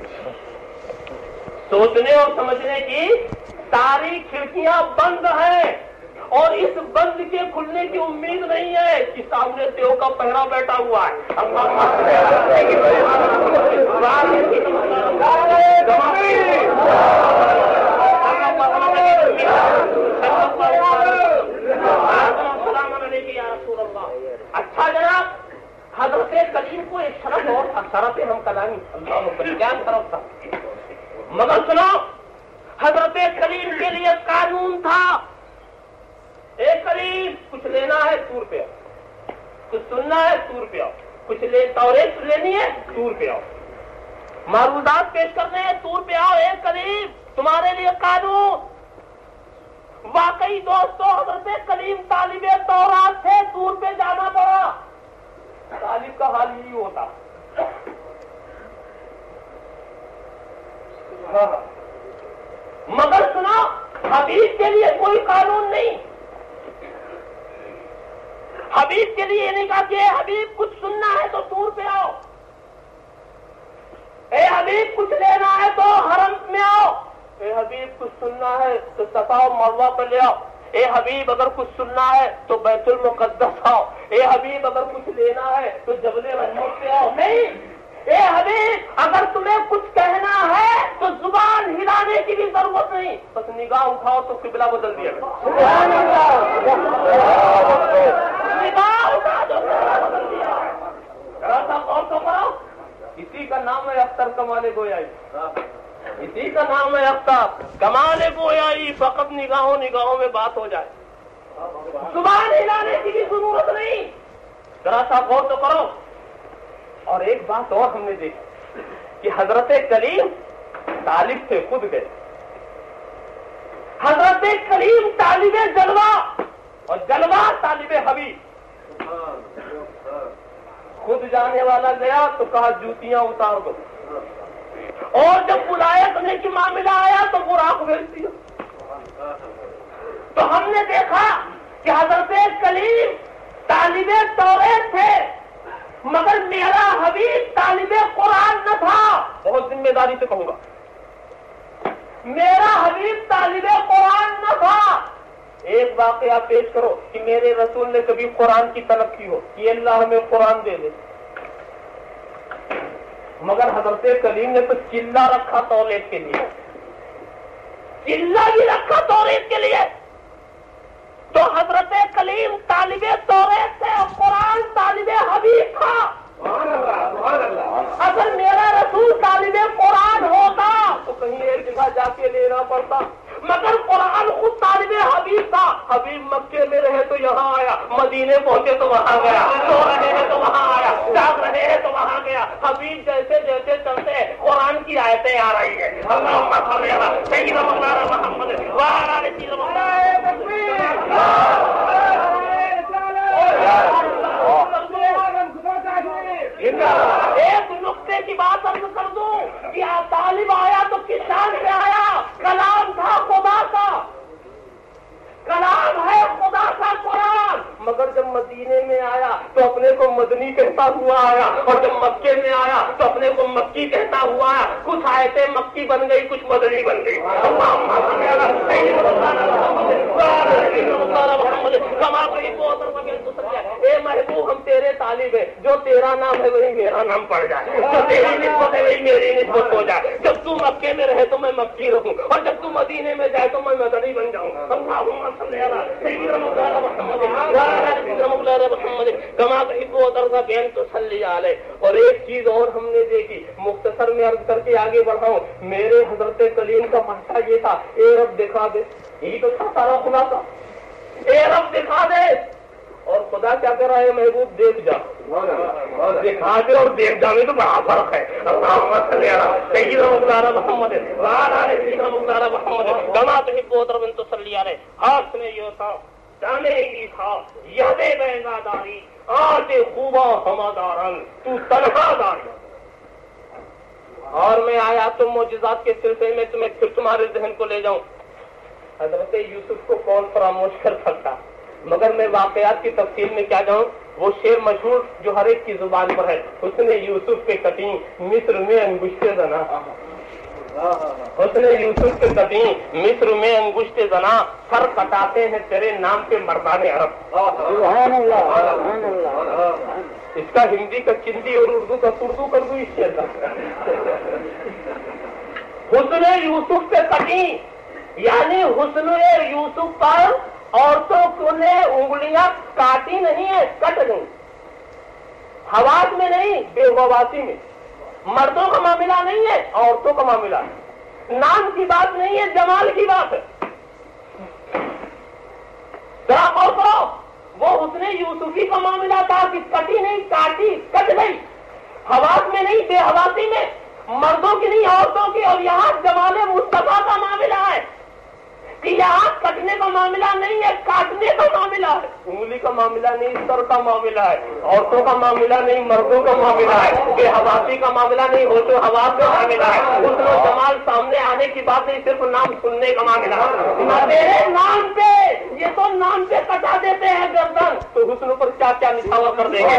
सोचने और समझने की सारी खिड़कियां बंद हैं और इस बंद के खुलने की उम्मीद नहीं है कि सामने सेव का पहरा बैठा हुआ है। अच्छा जनाब, हजरत कलीम को एक शरफ और था, शरफ हम कलामी, क्या शरफ था? मगर सुनो, हजरत कलीम के लिए कानून था, एक कलीम कुछ लेना है 100 रुपया, कुछ सुनना है 100 रुपया, कुछ तौरेत लेनी है 100 रुपया, मारूदात पेश करने हैं 100 रुपया। एक कलीम तुम्हारे लिए कानून। वाकई दोस्तों, हजरत कलीम तालिबे तौरात थे, 100 रुपये जाना पड़ा। तालिब का हाल यही होता। मगर सुना, हबीब के लिए कोई कानून नहीं। हबीब के लिए नहीं कहा कि हबीब कुछ सुनना है तो 100 रुपये आओ, ए हबीब कुछ लेना है तो हरम में आओ, ए हबीब कुछ सुनना है तो सफा और मरवा पर ले आओ, ए हबीब अगर कुछ सुनना है तो बैतुल मुकद्दस आओ, ए हबीब अगर कुछ लेना है तो जबले रहमत पे आओ। नहीं, ए हबीब अगर तुम्हें कुछ कहना है तो जुबान हिलाने की भी जरूरत नहीं, बस निगाह उठाओ तो किबला बदल दिया। निगाह उठा दो, बदल दिया। और तो करो, इसी का नाम है अख्तर कमाले गोयाई, इसी का नाम है अख्तर कमाले गोयाई। फकत निगाहों निगाहों में बात हो जाए, जुबान हिलाने की भी जरूरत नहीं। जरा सा गौर तो करो। और एक बात और हमने देखी कि हजरत कलीम तालिब थे, खुद गए। हजरत कलीम तालिबे जलवा और जलवा तालिबे हबीब। खुद जाने वाला गया तो कहा जूतियां उतार दो, और जब बुलाया करने की मामला आया तो बुराक भेज दिया। तो हमने देखा कि हजरत कलीम तालिबे तौरेत थे, मगर मेरा हबीब तालिबे कुरान न था। बहुत जिम्मेदारी से कहूंगा, मेरा हबीब तालिबे कुरान न था। एक वाकया पेश करो कि मेरे रसूल ने कभी कुरान की तलब की हो कि अल्लाह हमें कुरान दे दे, मगर हजरत कलीम ने तो चिल्ला रखा तौरेत के लिए, चिल्ला ही रखा तौरेत के लिए। तो हजरत कलीम तालिबे तौरेत थे और कुरान तालिबे हबीब था। अगर मेरा रसूल तालिबे कुरान होता तो कहीं एक जगह जाके लेना पड़ता, मगर कुरान खुद तालिबे हबीब था। हबीब मक्के में रहे तो यहाँ आया, मदीने पहुंचे तो वहाँ गया, सो रहे हैं तो वहाँ आया, जाग रहे हैं तो वहाँ गया। हबीब जैसे जैसे चलते कुरान की आयतें आ रही है। एक नुक्ते की बात अर्ज कर दूं कि तालिब आया तो किस शान से आया? कलाम था खुदा का, कलाम है खुदा का कुरान। मगर जब मदीने में आया तो अपने को मदनी कहता हुआ आया, और जब मक्के में आया तो अपने को मक्की कहता हुआ आया। कुछ आयतें मक्की बन गई, कुछ मदनी बन गई। ए महबूब, हम तेरे तालिब है, जो तेरा नाम है वही मेरा नाम पड़ जाए, जो तेरी निस्बत है वही मेरी निस्बत हो जाए। जब तू मक्के में रहे तो मैं मक्की रहूं, और जब तू मदीने में जाए तो मैं मदनी बन जाऊं। مقدار محمد کما تحب و ترضى بأن تصلي علیہ. اور ایک چیز اور ہم نے دیکھی، مختصر میں عرض کر کے آگے بڑھاؤں. میرے حضرت کلیم کا منشا یہ تھا، اے رب دکھا دے، یہی تو تھا سارا خلاصہ، اے رب دکھا دے. اور خدا کیا کر رہا ہے؟ محبوب دیکھ جا. دکھا دے اور دیکھ جا میں تو بڑا فرق ہے. اللہم صلی علی سیدنا مولانا محمد وعلی آلہ سیدنا مولانا محمد کما تحب و ترضى ان تصلی علیہ. ہاتھ میں یہ تھا، جانے کی تھا، یاد بیضا داری آج خوبا ہمادارن تو تنہا داری. اور میں آیا تو معجزات کے سلسلے میں تمہیں پھر تمہارے ذہن کو لے جاؤں. حضرت یوسف کو کون فراموش کر سکتا، مگر میں واقعات کی تفصیل میں کیا جاؤں. وہ شعر مشہور جو ہر ایک کی زبان پر ہے، حسن یوسف کے کٹیں مصر میں انگشت زنا. حسن یوسف کے کٹیں مصر میں انگشت زنا، سر کٹاتے ہیں تیرے نام پہ مردان عرب. اس کا ہندی کا چندی اور اردو کا اردو کر دوں اس شعر کا. حسن یوسف کے کٹیں یعنی حسن یوسف پر عورتوں کو نے انگلیاں کاٹی نہیں ہے، کٹ گئی. حواس میں نہیں، بے حواسی میں. مردوں کا معاملہ نہیں ہے، عورتوں کا معاملہ ہے. نام کی بات نہیں ہے، جمال کی بات ہے. ذرا غور کرو، وہ حسن یوسفی کا معاملہ تھا کہ کٹی نہیں، کاٹی، کٹ گئی. حواس میں نہیں، بے حواسی میں. مردوں کی نہیں، عورتوں کی. اور یہاں جمال مصطفیٰ کا معاملہ ہے کہ یہاں کٹنے کا معاملہ نہیں ہے، کاٹنے کا معاملہ ہے. انگلی کا معاملہ نہیں، سر کا معاملہ ہے. عورتوں کا معاملہ نہیں، مردوں کا معاملہ ہے. بے حواسی کا معاملہ نہیں، ہو تو حواس کا معاملہ ہے. حسن و جمال سامنے آنے کی بات نہیں، صرف نام سننے کا معاملہ ہے. میرے نام پہ یہ تو نام پہ کٹا دیتے ہیں گردن، تو حسن پر کیا کیا نچھاور کر دیں گے.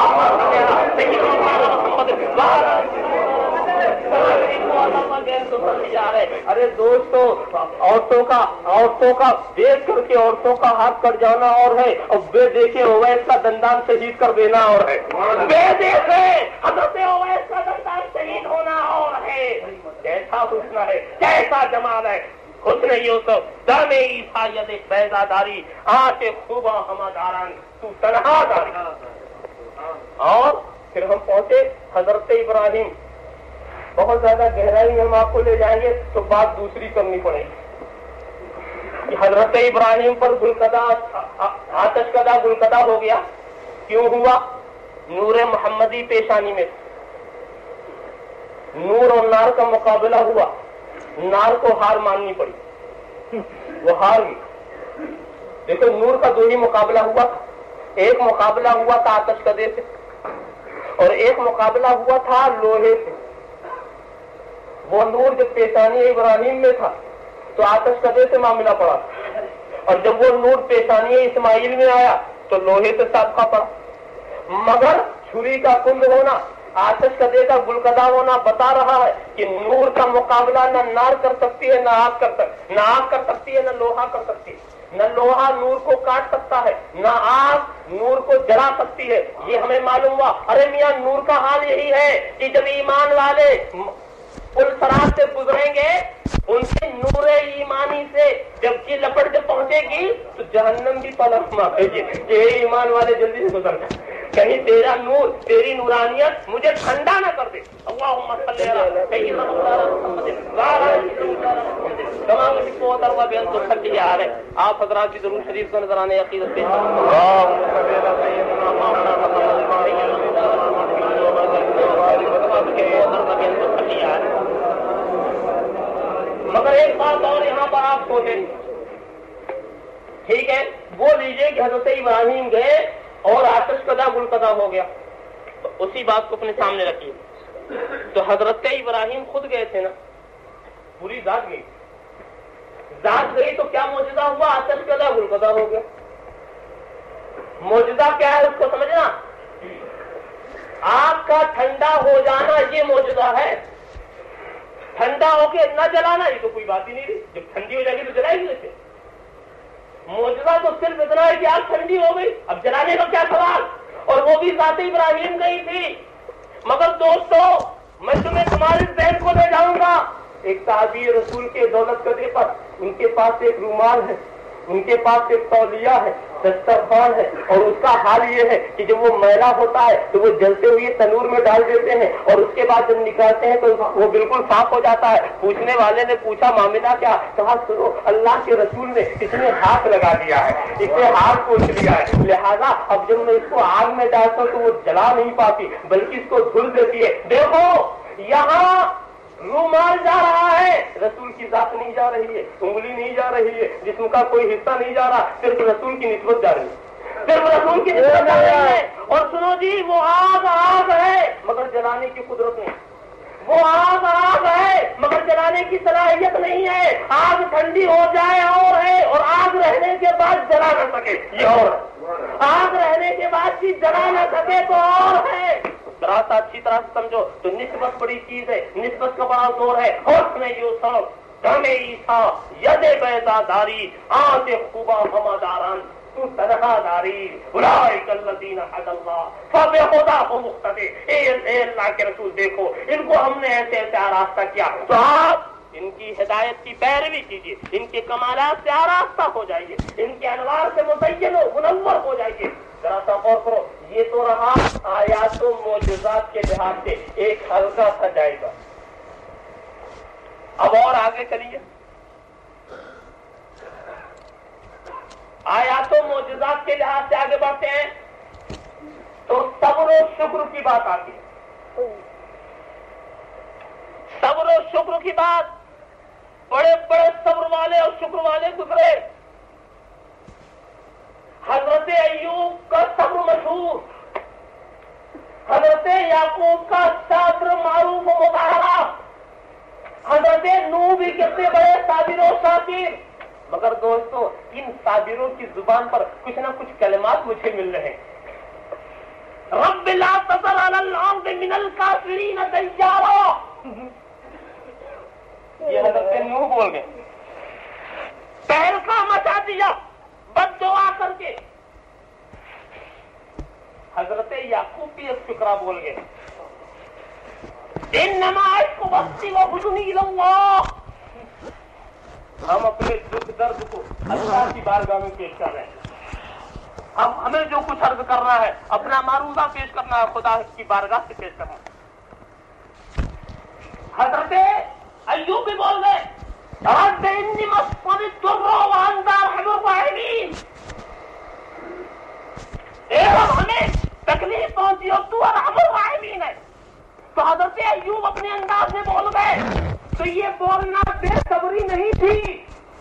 ارے دوستو، عورتوں کا دیکھ کر کے عورتوں کا ہاتھ کٹ جانا اور ہے، اور بے دیکھے اویس کا دندان شہید کر دینا اور ہے. بے دیکھے حضرت اویس کا دندان شہید ہونا اور ہے. کیسا حسن ہے، کیسا جمال ہے. حسن یوسف دم عیسیٰ ید بیضا داری آنچ خوبا ہماداران تو تنہا داری. اور پھر ہم پہنچے حضرت ابراہیم. بہت زیادہ گہرائی میں ہم آپ کو لے جائیں گے تو بات دوسری کرنی پڑے گی کہ حضرت ابراہیم پر گلکدہ آتش کدہ گلکدہ ہو گیا. کیوں ہوا؟ نور محمدی پیشانی میں. نور اور نار کا مقابلہ ہوا، نار کو ہار ماننی پڑی، وہ ہار گئی. دیکھو نور کا دو ہی مقابلہ ہوا. ایک مقابلہ ہوا تھا آتش کدے سے اور ایک مقابلہ ہوا تھا لوہے سے. وہ نور جب پیشانی ابراہیم میں تھا تو آتش کدے سے معاملہ پڑا، اور جب وہ نور پیشانی اسماعیل میں آیا تو لوہے سے سابقہ پڑا. مگر چھری کا کند ہونا، آتش کدے کا گلکدہ ہونا بتا رہا ہے کہ نور کا مقابلہ نہ نار کر سکتی ہے، نہ آگ کر سکتی ہے، نہ لوہا کر سکتی ہے. نہ لوہا نور کو کاٹ سکتا ہے، نہ آگ نور کو جلا سکتی ہے. یہ ہمیں معلوم ہوا. ارے میاں نور کا حال یہی ہے کہ جب ایمان والے پل سرات سے گزریں گے، ان کے نور ایمانی سے جب کی لپٹ جب پہنچے گی تو جہنم بھی پلک مارے گی. یہ ایمان والے جلدی سے گزر گئے، کہیں تیرا نور، تیری نورانیت مجھے ٹھنڈا نہ کر دے. اللہم صلی علی سیدنا مولانا تمام کو تروا بیان تو صلی علیہ. آپ حضرات کی ضرور شریف کو نظرانے عقیدت پہ مگر ایک بات اور یہاں پر آپ سوچیں. ٹھیک ہے، وہ لیجئے کہ حضرت ابراہیم گئے اور آتش کدہ گلکدہ ہو گیا، تو اسی بات کو اپنے سامنے رکھیے. تو حضرت ابراہیم خود گئے تھے نا، پوری ذات گئی. ذات گئی تو کیا معجزہ ہوا؟ آتش کدہ گلکدہ ہو گیا. معجزہ کیا ہے اس کو سمجھنا. آگ کا ٹھنڈا ہو جانا یہ معجزہ ہے. ٹھنڈا ہو کے نہ جلانا یہ تو کوئی بات ہی نہیں تھی. جب ٹھنڈی ہو جائے گی تو جلائے گی کیسے؟ معجزہ تو صرف اتنا ہے کہ آگ ٹھنڈی ہو گئی، اب جلانے کا کیا سوال. اور وہ بھی ذات ابراہیم گئی تھی. مگر دوستو میں تمہیں تمہارے ذہن کو لے جاؤں گا. ایک صحابی رسول کے دولت قدرے پر ان کے پاس ایک رومال ہے، ان کے پاس ایک تولیہ ہے، دسترخوان ہے، اور اس کا حال یہ ہے کہ جب وہ میلا ہوتا ہے تو وہ جلتے ہوئے تنور میں ڈال دیتے ہیں، اور اس کے بعد جب نکالتے ہیں تو وہ بالکل صاف ہو جاتا ہے۔ پوچھنے والے نے پوچھا معاملہ کیا؟ کہا سنو، اللہ کے رسول نے اس میں ہاتھ لگا دیا ہے، اسے ہاتھ پوچھ لیا ہے، لہذا اب جب میں اس کو آگ میں ڈالتا ہوں تو وہ جلا نہیں پاتی بلکہ اس کو دھل دیتی ہے۔ دیکھو یہاں رومال جا رہا ہے، رسول کی ذات نہیں جا رہی ہے، انگلی نہیں جا رہی ہے، جسم کا کوئی حصہ نہیں جا رہا، صرف رسول کی نسبت جا رہی ہے، صرف رسول کی نسبت جا رہی ہے۔ اور سنو جی، وہ آگ ہے مگر جلانے کی قدرت نہیں، وہ آگ ہے مگر جلانے کی صلاحیت نہیں ہے۔ آگ ٹھنڈی ہو جائے اور ہے، اور آگ رہنے کے بعد جلا نہ سکے یہ اور ہے، آگ رہنے کے بعد بھی جلا نہ سکے تو اور ہے۔ ذرا سا اچھی طرح سے سمجھو تو نسبت بڑی چیز ہے، نسبت کا بڑا زور ہے۔ حسن یوسف دم عیسیٰ ید بیضا داری آنچ خوبا ہماداران تو تنہا داری اولئک الذین ھدی اللہ فبہداہ مقتدی۔ اے اللہ کے رسول دیکھو، ان کو ہم نے ایسے ایسے آراستہ کیا، تو آپ ان کی ہدایت کی پیروی کیجیے، ان کے کمالات سے آراستہ ہو جائیے، ان کے انوار سے مزین و منور ہو جائیے۔ ذرا سا غور کرو، یہ تو رہا آیات و معجزات کے لحاظ سے ایک ہلکا سا جائزہ۔ اب اور آگے چلیے، آیات و معجزات کے لحاظ سے آگے بڑھتے ہیں تو صبر و شکر کی بات آتی ہے۔ صبر و شکر کی بات، بڑے بڑے صبر والے اور شکر والے گزرے۔ حضرت ایوب کا صبر مشہور، حضرت یعقوب کا صبر معروف و مظاہرہ، حضرت نوح بھی کتنے بڑے صابر و شاکر۔ مگر دوستو، ان صابروں کی زبان پر کچھ نہ کچھ کلمات مجھے مل رہے ہیں۔ رب لا تذر علی الارض من الکافرین دیارا، یہ حضرت نوح بول گئے، پہل کا مچا دیا بد دعا کر کے۔ حضرت یعقوب بھی ایک فقرہ بول گئے، انما اشکو بثی وحزنی الی اللہ، ہم اپنے دکھ درد کو اللہ کی بارگاہ میں پیش کر رہے ہیں، ہمیں جو کچھ عرض کرنا ہے، اپنا معروضہ پیش کرنا ہے، خدا کی بارگاہ سے پیش کرنا ہے۔ حضرت ایوب بھی بول گئے، رب انی مسنی الضر وانت ارحم الراحمین، اے رب ہمیں تکلیف پہنچی اور تو ارحم الراحمین ہے۔ تو حضرت ایوب اپنے انداز میں بول گئے، تو یہ بولنا بے صبری نہیں تھی،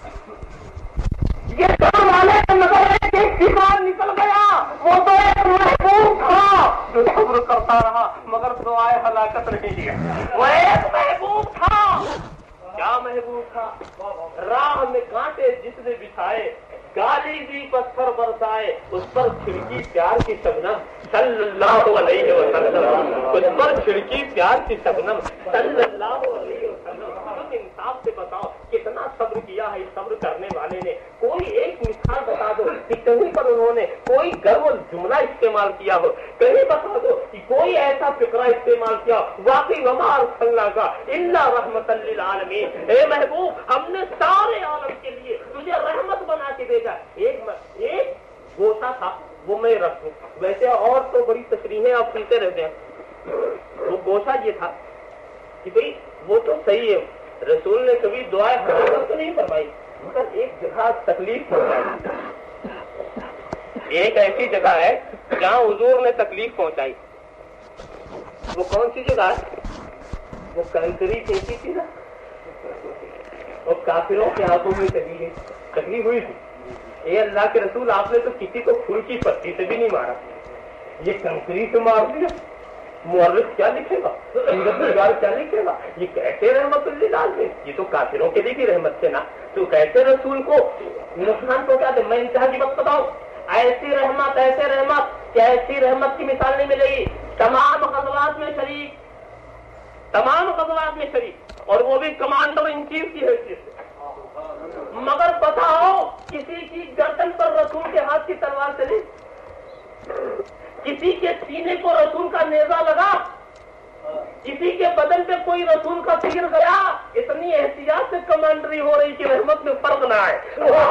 یہ صبر والے کا نظر ہے کہ شکار نکل گیا، وہ تو ایک محبوب تھا جو صبر کرتا رہا مگر دعائے ہلاکت نہیں دیا، وہ ایک محبوب تھا۔ کیا محبوب تھا؟ راہ میں کانٹے جس نے بچھائے، گالی دی پتھر برسائے، اس پر کھڑکی پیار کی شبنم صلی اللہ علیہ وسلم، اس پر کھڑکی پیار کی شبنم صلی اللہ علیہ وسلم۔ تم انصاف سے بتاؤ کتنا صبر کیا ہے اس صبر کرنے والے نے؟ کوئی ایک مثال بتا دو کہ کہیں پر انہوں نے کوئی گرو جملہ استعمال کیا ہو، کہیں بتا دو کہ کوئی ایسا فقرہ استعمال کیا، واقعی وما ارسلناک الا رحمۃ للعالمین، اے محبوب ہم نے سارے عالم کے لیے تجھے رحمت بنا کے بھیجا۔ ایک گوشہ تھا وہ میں رکھوں، ویسے اور تو بڑی تشریحیں آپ سنتے رہتے ہیں، وہ گوشہ یہ تھا کہ بھئی وہ تو صحیح ہے، رسول نے کبھی دعائیں حضرت تو نہیں فرمائی، مگر ایک جگہ تکلیف پہنچائی، ایک ایسی جگہ ہے جہاں حضور نے تکلیف پہنچائی۔ وہ کون سی جگہ ہے؟ وہ کنکری کیسی تھی نا، اور کافروں کے ہاتھوں میں تکلیف ہوئی تھی۔ اے اللہ کے رسول، آپ نے تو کسی کو پھول کی پتی سے بھی نہیں مارا، یہ کنکری سے مار دیا، مورخ کیا لکھے گا، کیا لکھے گا، یہ کیسے رحمت للعالمین، یہ تو کافروں کے لیے بھی رحمت سے نا، تو کیسے رسول کو نقصان پہنچا دے۔ میں انتہا کی بات بتاؤں، ایسی رحمت کہ ایسی رحمت کی مثال نہیں ملے گی۔ تمام غزوات میں شریک، اور وہ بھی کمانڈر ان چیف کی حیثیت سے۔ مگر بتاؤ کسی کی گردن پر رسول کے ہاتھ کی تلوار چلی، کسی کے سینے کو رسول کا نیزہ لگا، किसी के बदन पे कोई रसूल का सिर गया, इतनी एहतियात से कमांडरी हो रही कि रहमत में फर्क ना आए।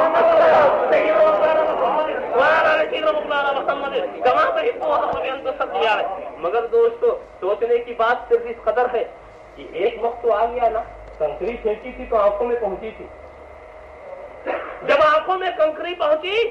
मगर दोस्तों सोचने की बात सिर्फ इस कदर है कि एक वक्त तो आ गया ना, कंकरी फेंकी थी तो आंखों में पहुंची थी। जब आंखों में कंकरी पहुंची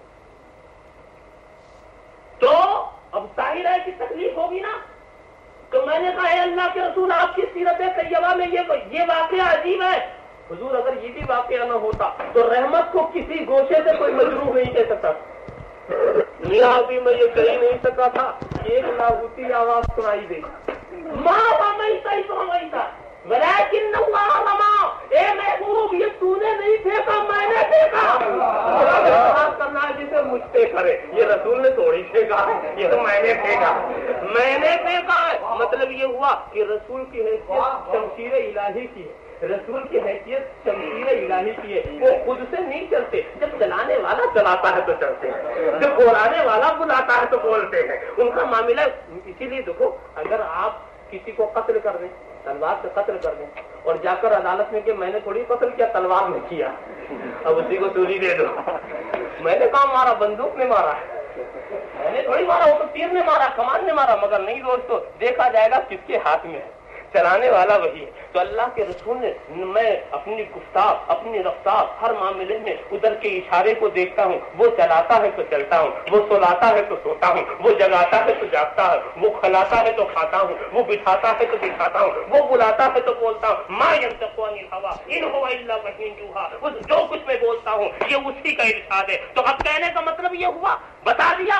तो अब जाहिर है कि तकलीफ होगी ना। तो मैंने कहा है अल्लाह के रसूल, आपकी सीरत तैयबा में ये वाकया अजीब है। हुजूर अगर ये भी वाकया न होता तो रहमत को किसी गोशे से कोई मजरूह नहीं कह सकता। मियां भी मैं ये कह नहीं सका था, एक लाहूती आवाज सुनाई दी, माँ मैं सही तो हमारी था, वलाकिन ए महबूब ये तूने नहीं फेंका, मैंने फेंका। करना है जिसे मुझ पे करे, ये रसूल ने थोड़ी फेंका, ये तो मैंने फेंका है। मतलब ये हुआ कि रसूल की हैसियत शमशीर इलाही की है, रसूल की हैसियत शमशीर इलाही की है। वो खुद से नहीं चलते, जब चलाने वाला चलाता है तो चलते हैं, जब बुलाने वाला बुलाता है तो बोलते हैं। उनका मामला इसीलिए देखो, अगर आप किसी को कत्ल कर दें, तलवार से कत्ल कर दें और जाकर अदालत में कि मैंने थोड़ी कत्ल किया, तलवार में किया, अब उसी को चोरी दे दो। मैंने कहा मारा, बंदूक में मारा, मैंने थोड़ी मारा, वो तो तीर ने मारा, कमान ने मारा। मगर नहीं दोस्तों, देखा जाएगा किसके हाथ में है, चलाने वाला वही है। तो अल्लाह के रसूल ने, मैं अपनी गुफ्तार, अपनी रफ्तार, हर मामले में उधर के इशारे को देखता हूँ। वो चलाता है तो चलता हूँ, वो सुलाता है तो सोता हूँ, वो जगाता है तो जागता है, वो खिलाता है तो खाता हूँ, वो बिठाता है तो बिठाता हूँ, वो बुलाता है तो बोलता हूँ। माँ यंतक़ु अनिल हवा इन हुवा इल्ला वह्युन यूहा, जो कुछ मैं बोलता हूँ ये उसी का इरशाद है। तो अब कहने का मतलब ये हुआ, बता दिया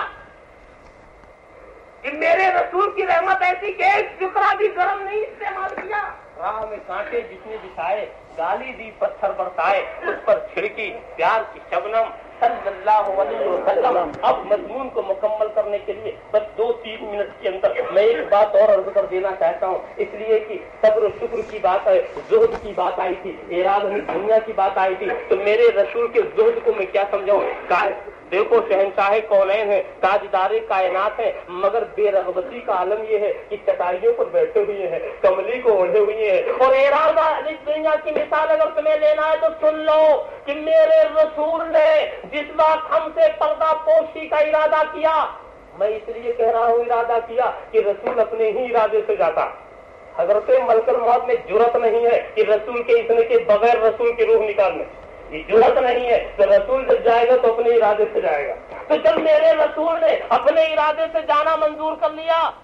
कि मेरे रसूल की रहमत ऐसी कि एक शुक्रा भी गरम नहीं इस्तेमाल किया। राह में कांटे जिसने बिछाए, गाली दी पत्थर बरसाए, उस पर छिड़की प्यार की शबनम सल्लल्लाहु अलैहि वसल्लम। अब मजमून को मुकम्मल करने के लिए बस 2-3 मिनट के अंदर मैं एक बात और अर्ज कर देना चाहता हूँ, इसलिए कि सब्र शुक्र की बात है, जुहद की बात आई थी, एराद दुनिया की बात आई थी। तो मेरे रसूल के जुहद को मैं क्या समझाऊं। देखो शहंशाह कौनैन है, ताजदारे कायनात है, मगर बेरगबती का आलम ये है कि चटाइयों पर बैठे हुए हैं, कमली को ओढ़े हुए हैं। और एरादा दुनिया की मिसाल अगर तुम्हें लेना है तो सुन लो कि मेरे रसूल ने जिस वक्त हमसे पर्दा पोशी का इरादा किया, मैं इसलिए कह रहा हूँ इरादा किया कि रसूल अपने ही इरादे से जाता। हजरत मलकुल मौत में जुर्रत नहीं है कि रसूल के इतने के बगैर रसूल की रूह निकालने, ये जुर्रत नहीं है। तो रसूल जब जाएगा तो अपने इरादे से जाएगा। तो जब मेरे रसूल ने अपने इरादे से जाना मंजूर कर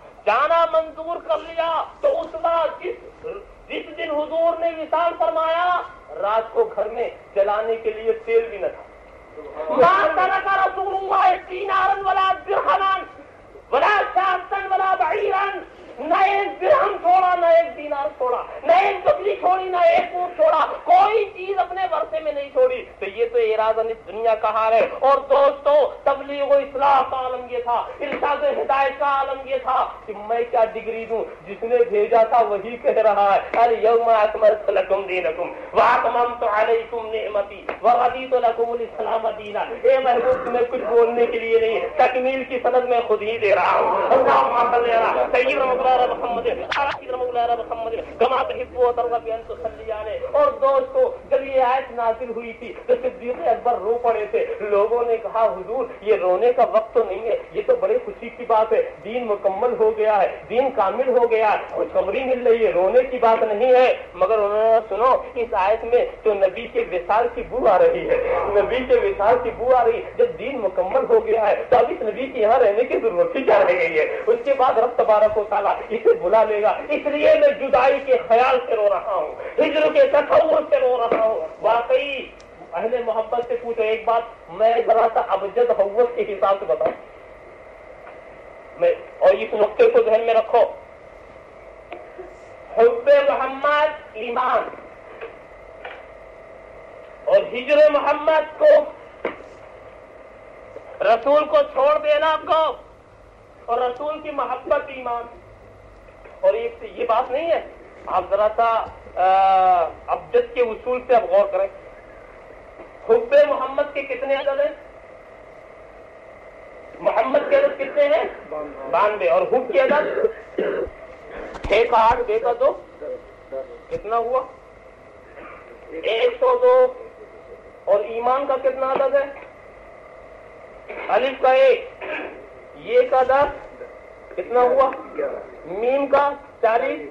लिया तो उस वक्त जिस दिन हुजूर ने विसाल फरमाया, रात को घर में जलाने के लिए तेल भी न था। न एक दिरहम छोड़ा, न एक दीनार छोड़ा, न एक बकरी छोड़ी, न एक ऊंट छोड़ा, कोई चीज अपने वर्षे में नहीं छोड़ी। तो ये तो इरादा दुनिया का हाल है। और दोस्तों तबलीग इस्लाह का आलम ये था, इरशाद हिदायत का आलम ये था कि मैं क्या डिग्री दूं, जिसने भेजा था वही कह रहा है, अल यौमा अकमलतु लकुम दीनकुम व अतममतु अलैकुम निअमती व रदीतु लकुमुल इस्लाम दीना। ए महबूब तुम्हें कुछ बोलने के लिए नहीं, तकमील की सनद में खुद ही दे रहा हूँ। और दोस्तों जब ये आयत नाज़िल हुई थी तो सिद्दीक़ अकबर रो पड़े थे। लोगों ने कहा हुजूर ये रोने का वक्त तो नहीं है, ये तो बड़े खुशी की बात है, दीन मुकम्मल हो गया है, दीन कामिल हो गया है, खुशखबरी मिल रही है, रोने की बात नहीं है। मगर उन्होंने सुनो इस आयत में तो नबी के विसाल की बू आ रही है, नबी के विसाल की बू आ रही। जब दीन मुकम्मल हो गया है तो अब इस नबी के यहाँ रहने की जरूरत ही क्या रह गई है। उसके बाद रब तबारक व तआला इसे बुला लेगा। इसलिए मैं जुदाई के ख्याल से रो रहा हूँ, हिज्र के तसव्वुर से रो रहा हूँ। वाकई अहले मोहब्बत से पूछो एक बात, मैं जरा सा अबजद हव्वत के हिसाब से बताऊं मैं, और इस नुक्ते को ध्यान में रखो, हुब्बे मोहम्मद ईमान और हिज्र मोहम्मद को, रसूल को छोड़ देना को, और रसूल की मोहब्बत ईमान। और ये बात नहीं है, आप जरा सा अबजद के उसूल से आप गौर करें। हुब्बे मोहम्मद के कितने अदद हैं? मोहम्मद के अदद कितने हैं? 92। और हुब के अदद 6 का 8 2 का 2 कितना हुआ 102 और ईमान का कितना अदद है अलिफ का 1 ये का 10 कितना हुआ मीम का 40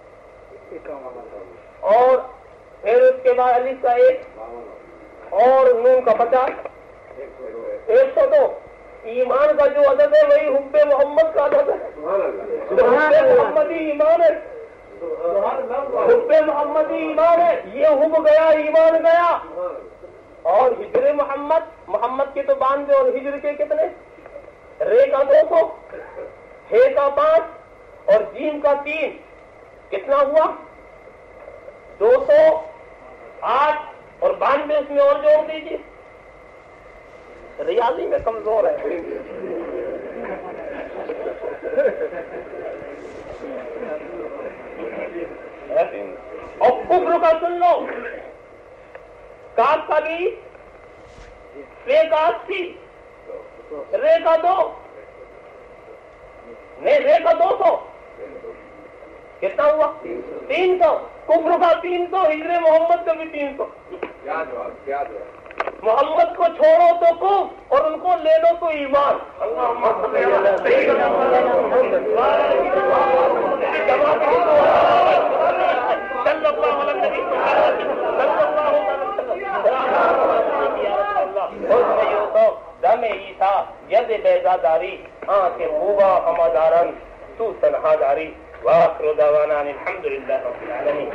और फिर उसके बाद अलिफ का 1 और नून का 50 102 ईमान का जो अदद है वही हुब्बे मोहम्मद का अदद है हुब्बे मोहम्मदी ईमान है हुब्बे मोहम्मदी ईमान है ये हुब गया ईमान गया और हिजरे मोहम्मद मोहम्मद के तो 92 और हिजर के कितने रे का 200 हे का 5 और जीम का 3 कितना हुआ 208 और 92 उसमें और जोड़ दीजिए रियाजी में कमजोर है और कुफ्र का सुन लो काफ का 20 रे का 80 रे का 2 नहीं रे का 200 कितना हुआ 300 कुफ्र का 300 हिजरे मोहम्मद का भी 300 क्या मोहम्मद को छोड़ो तो कुफ और उनको ले लो तो ईमान दमे ईसा यद बेजादारी आंखें खूबा हमादारन तू तन्हादारी वाखिर दवाना अल्हम्दुलिल्लाह रब्बिल आलमीन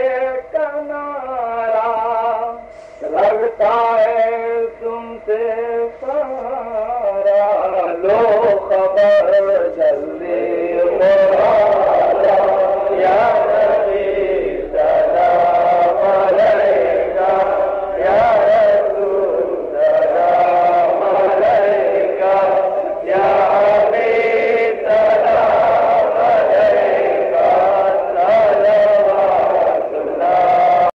लगता है तुमसे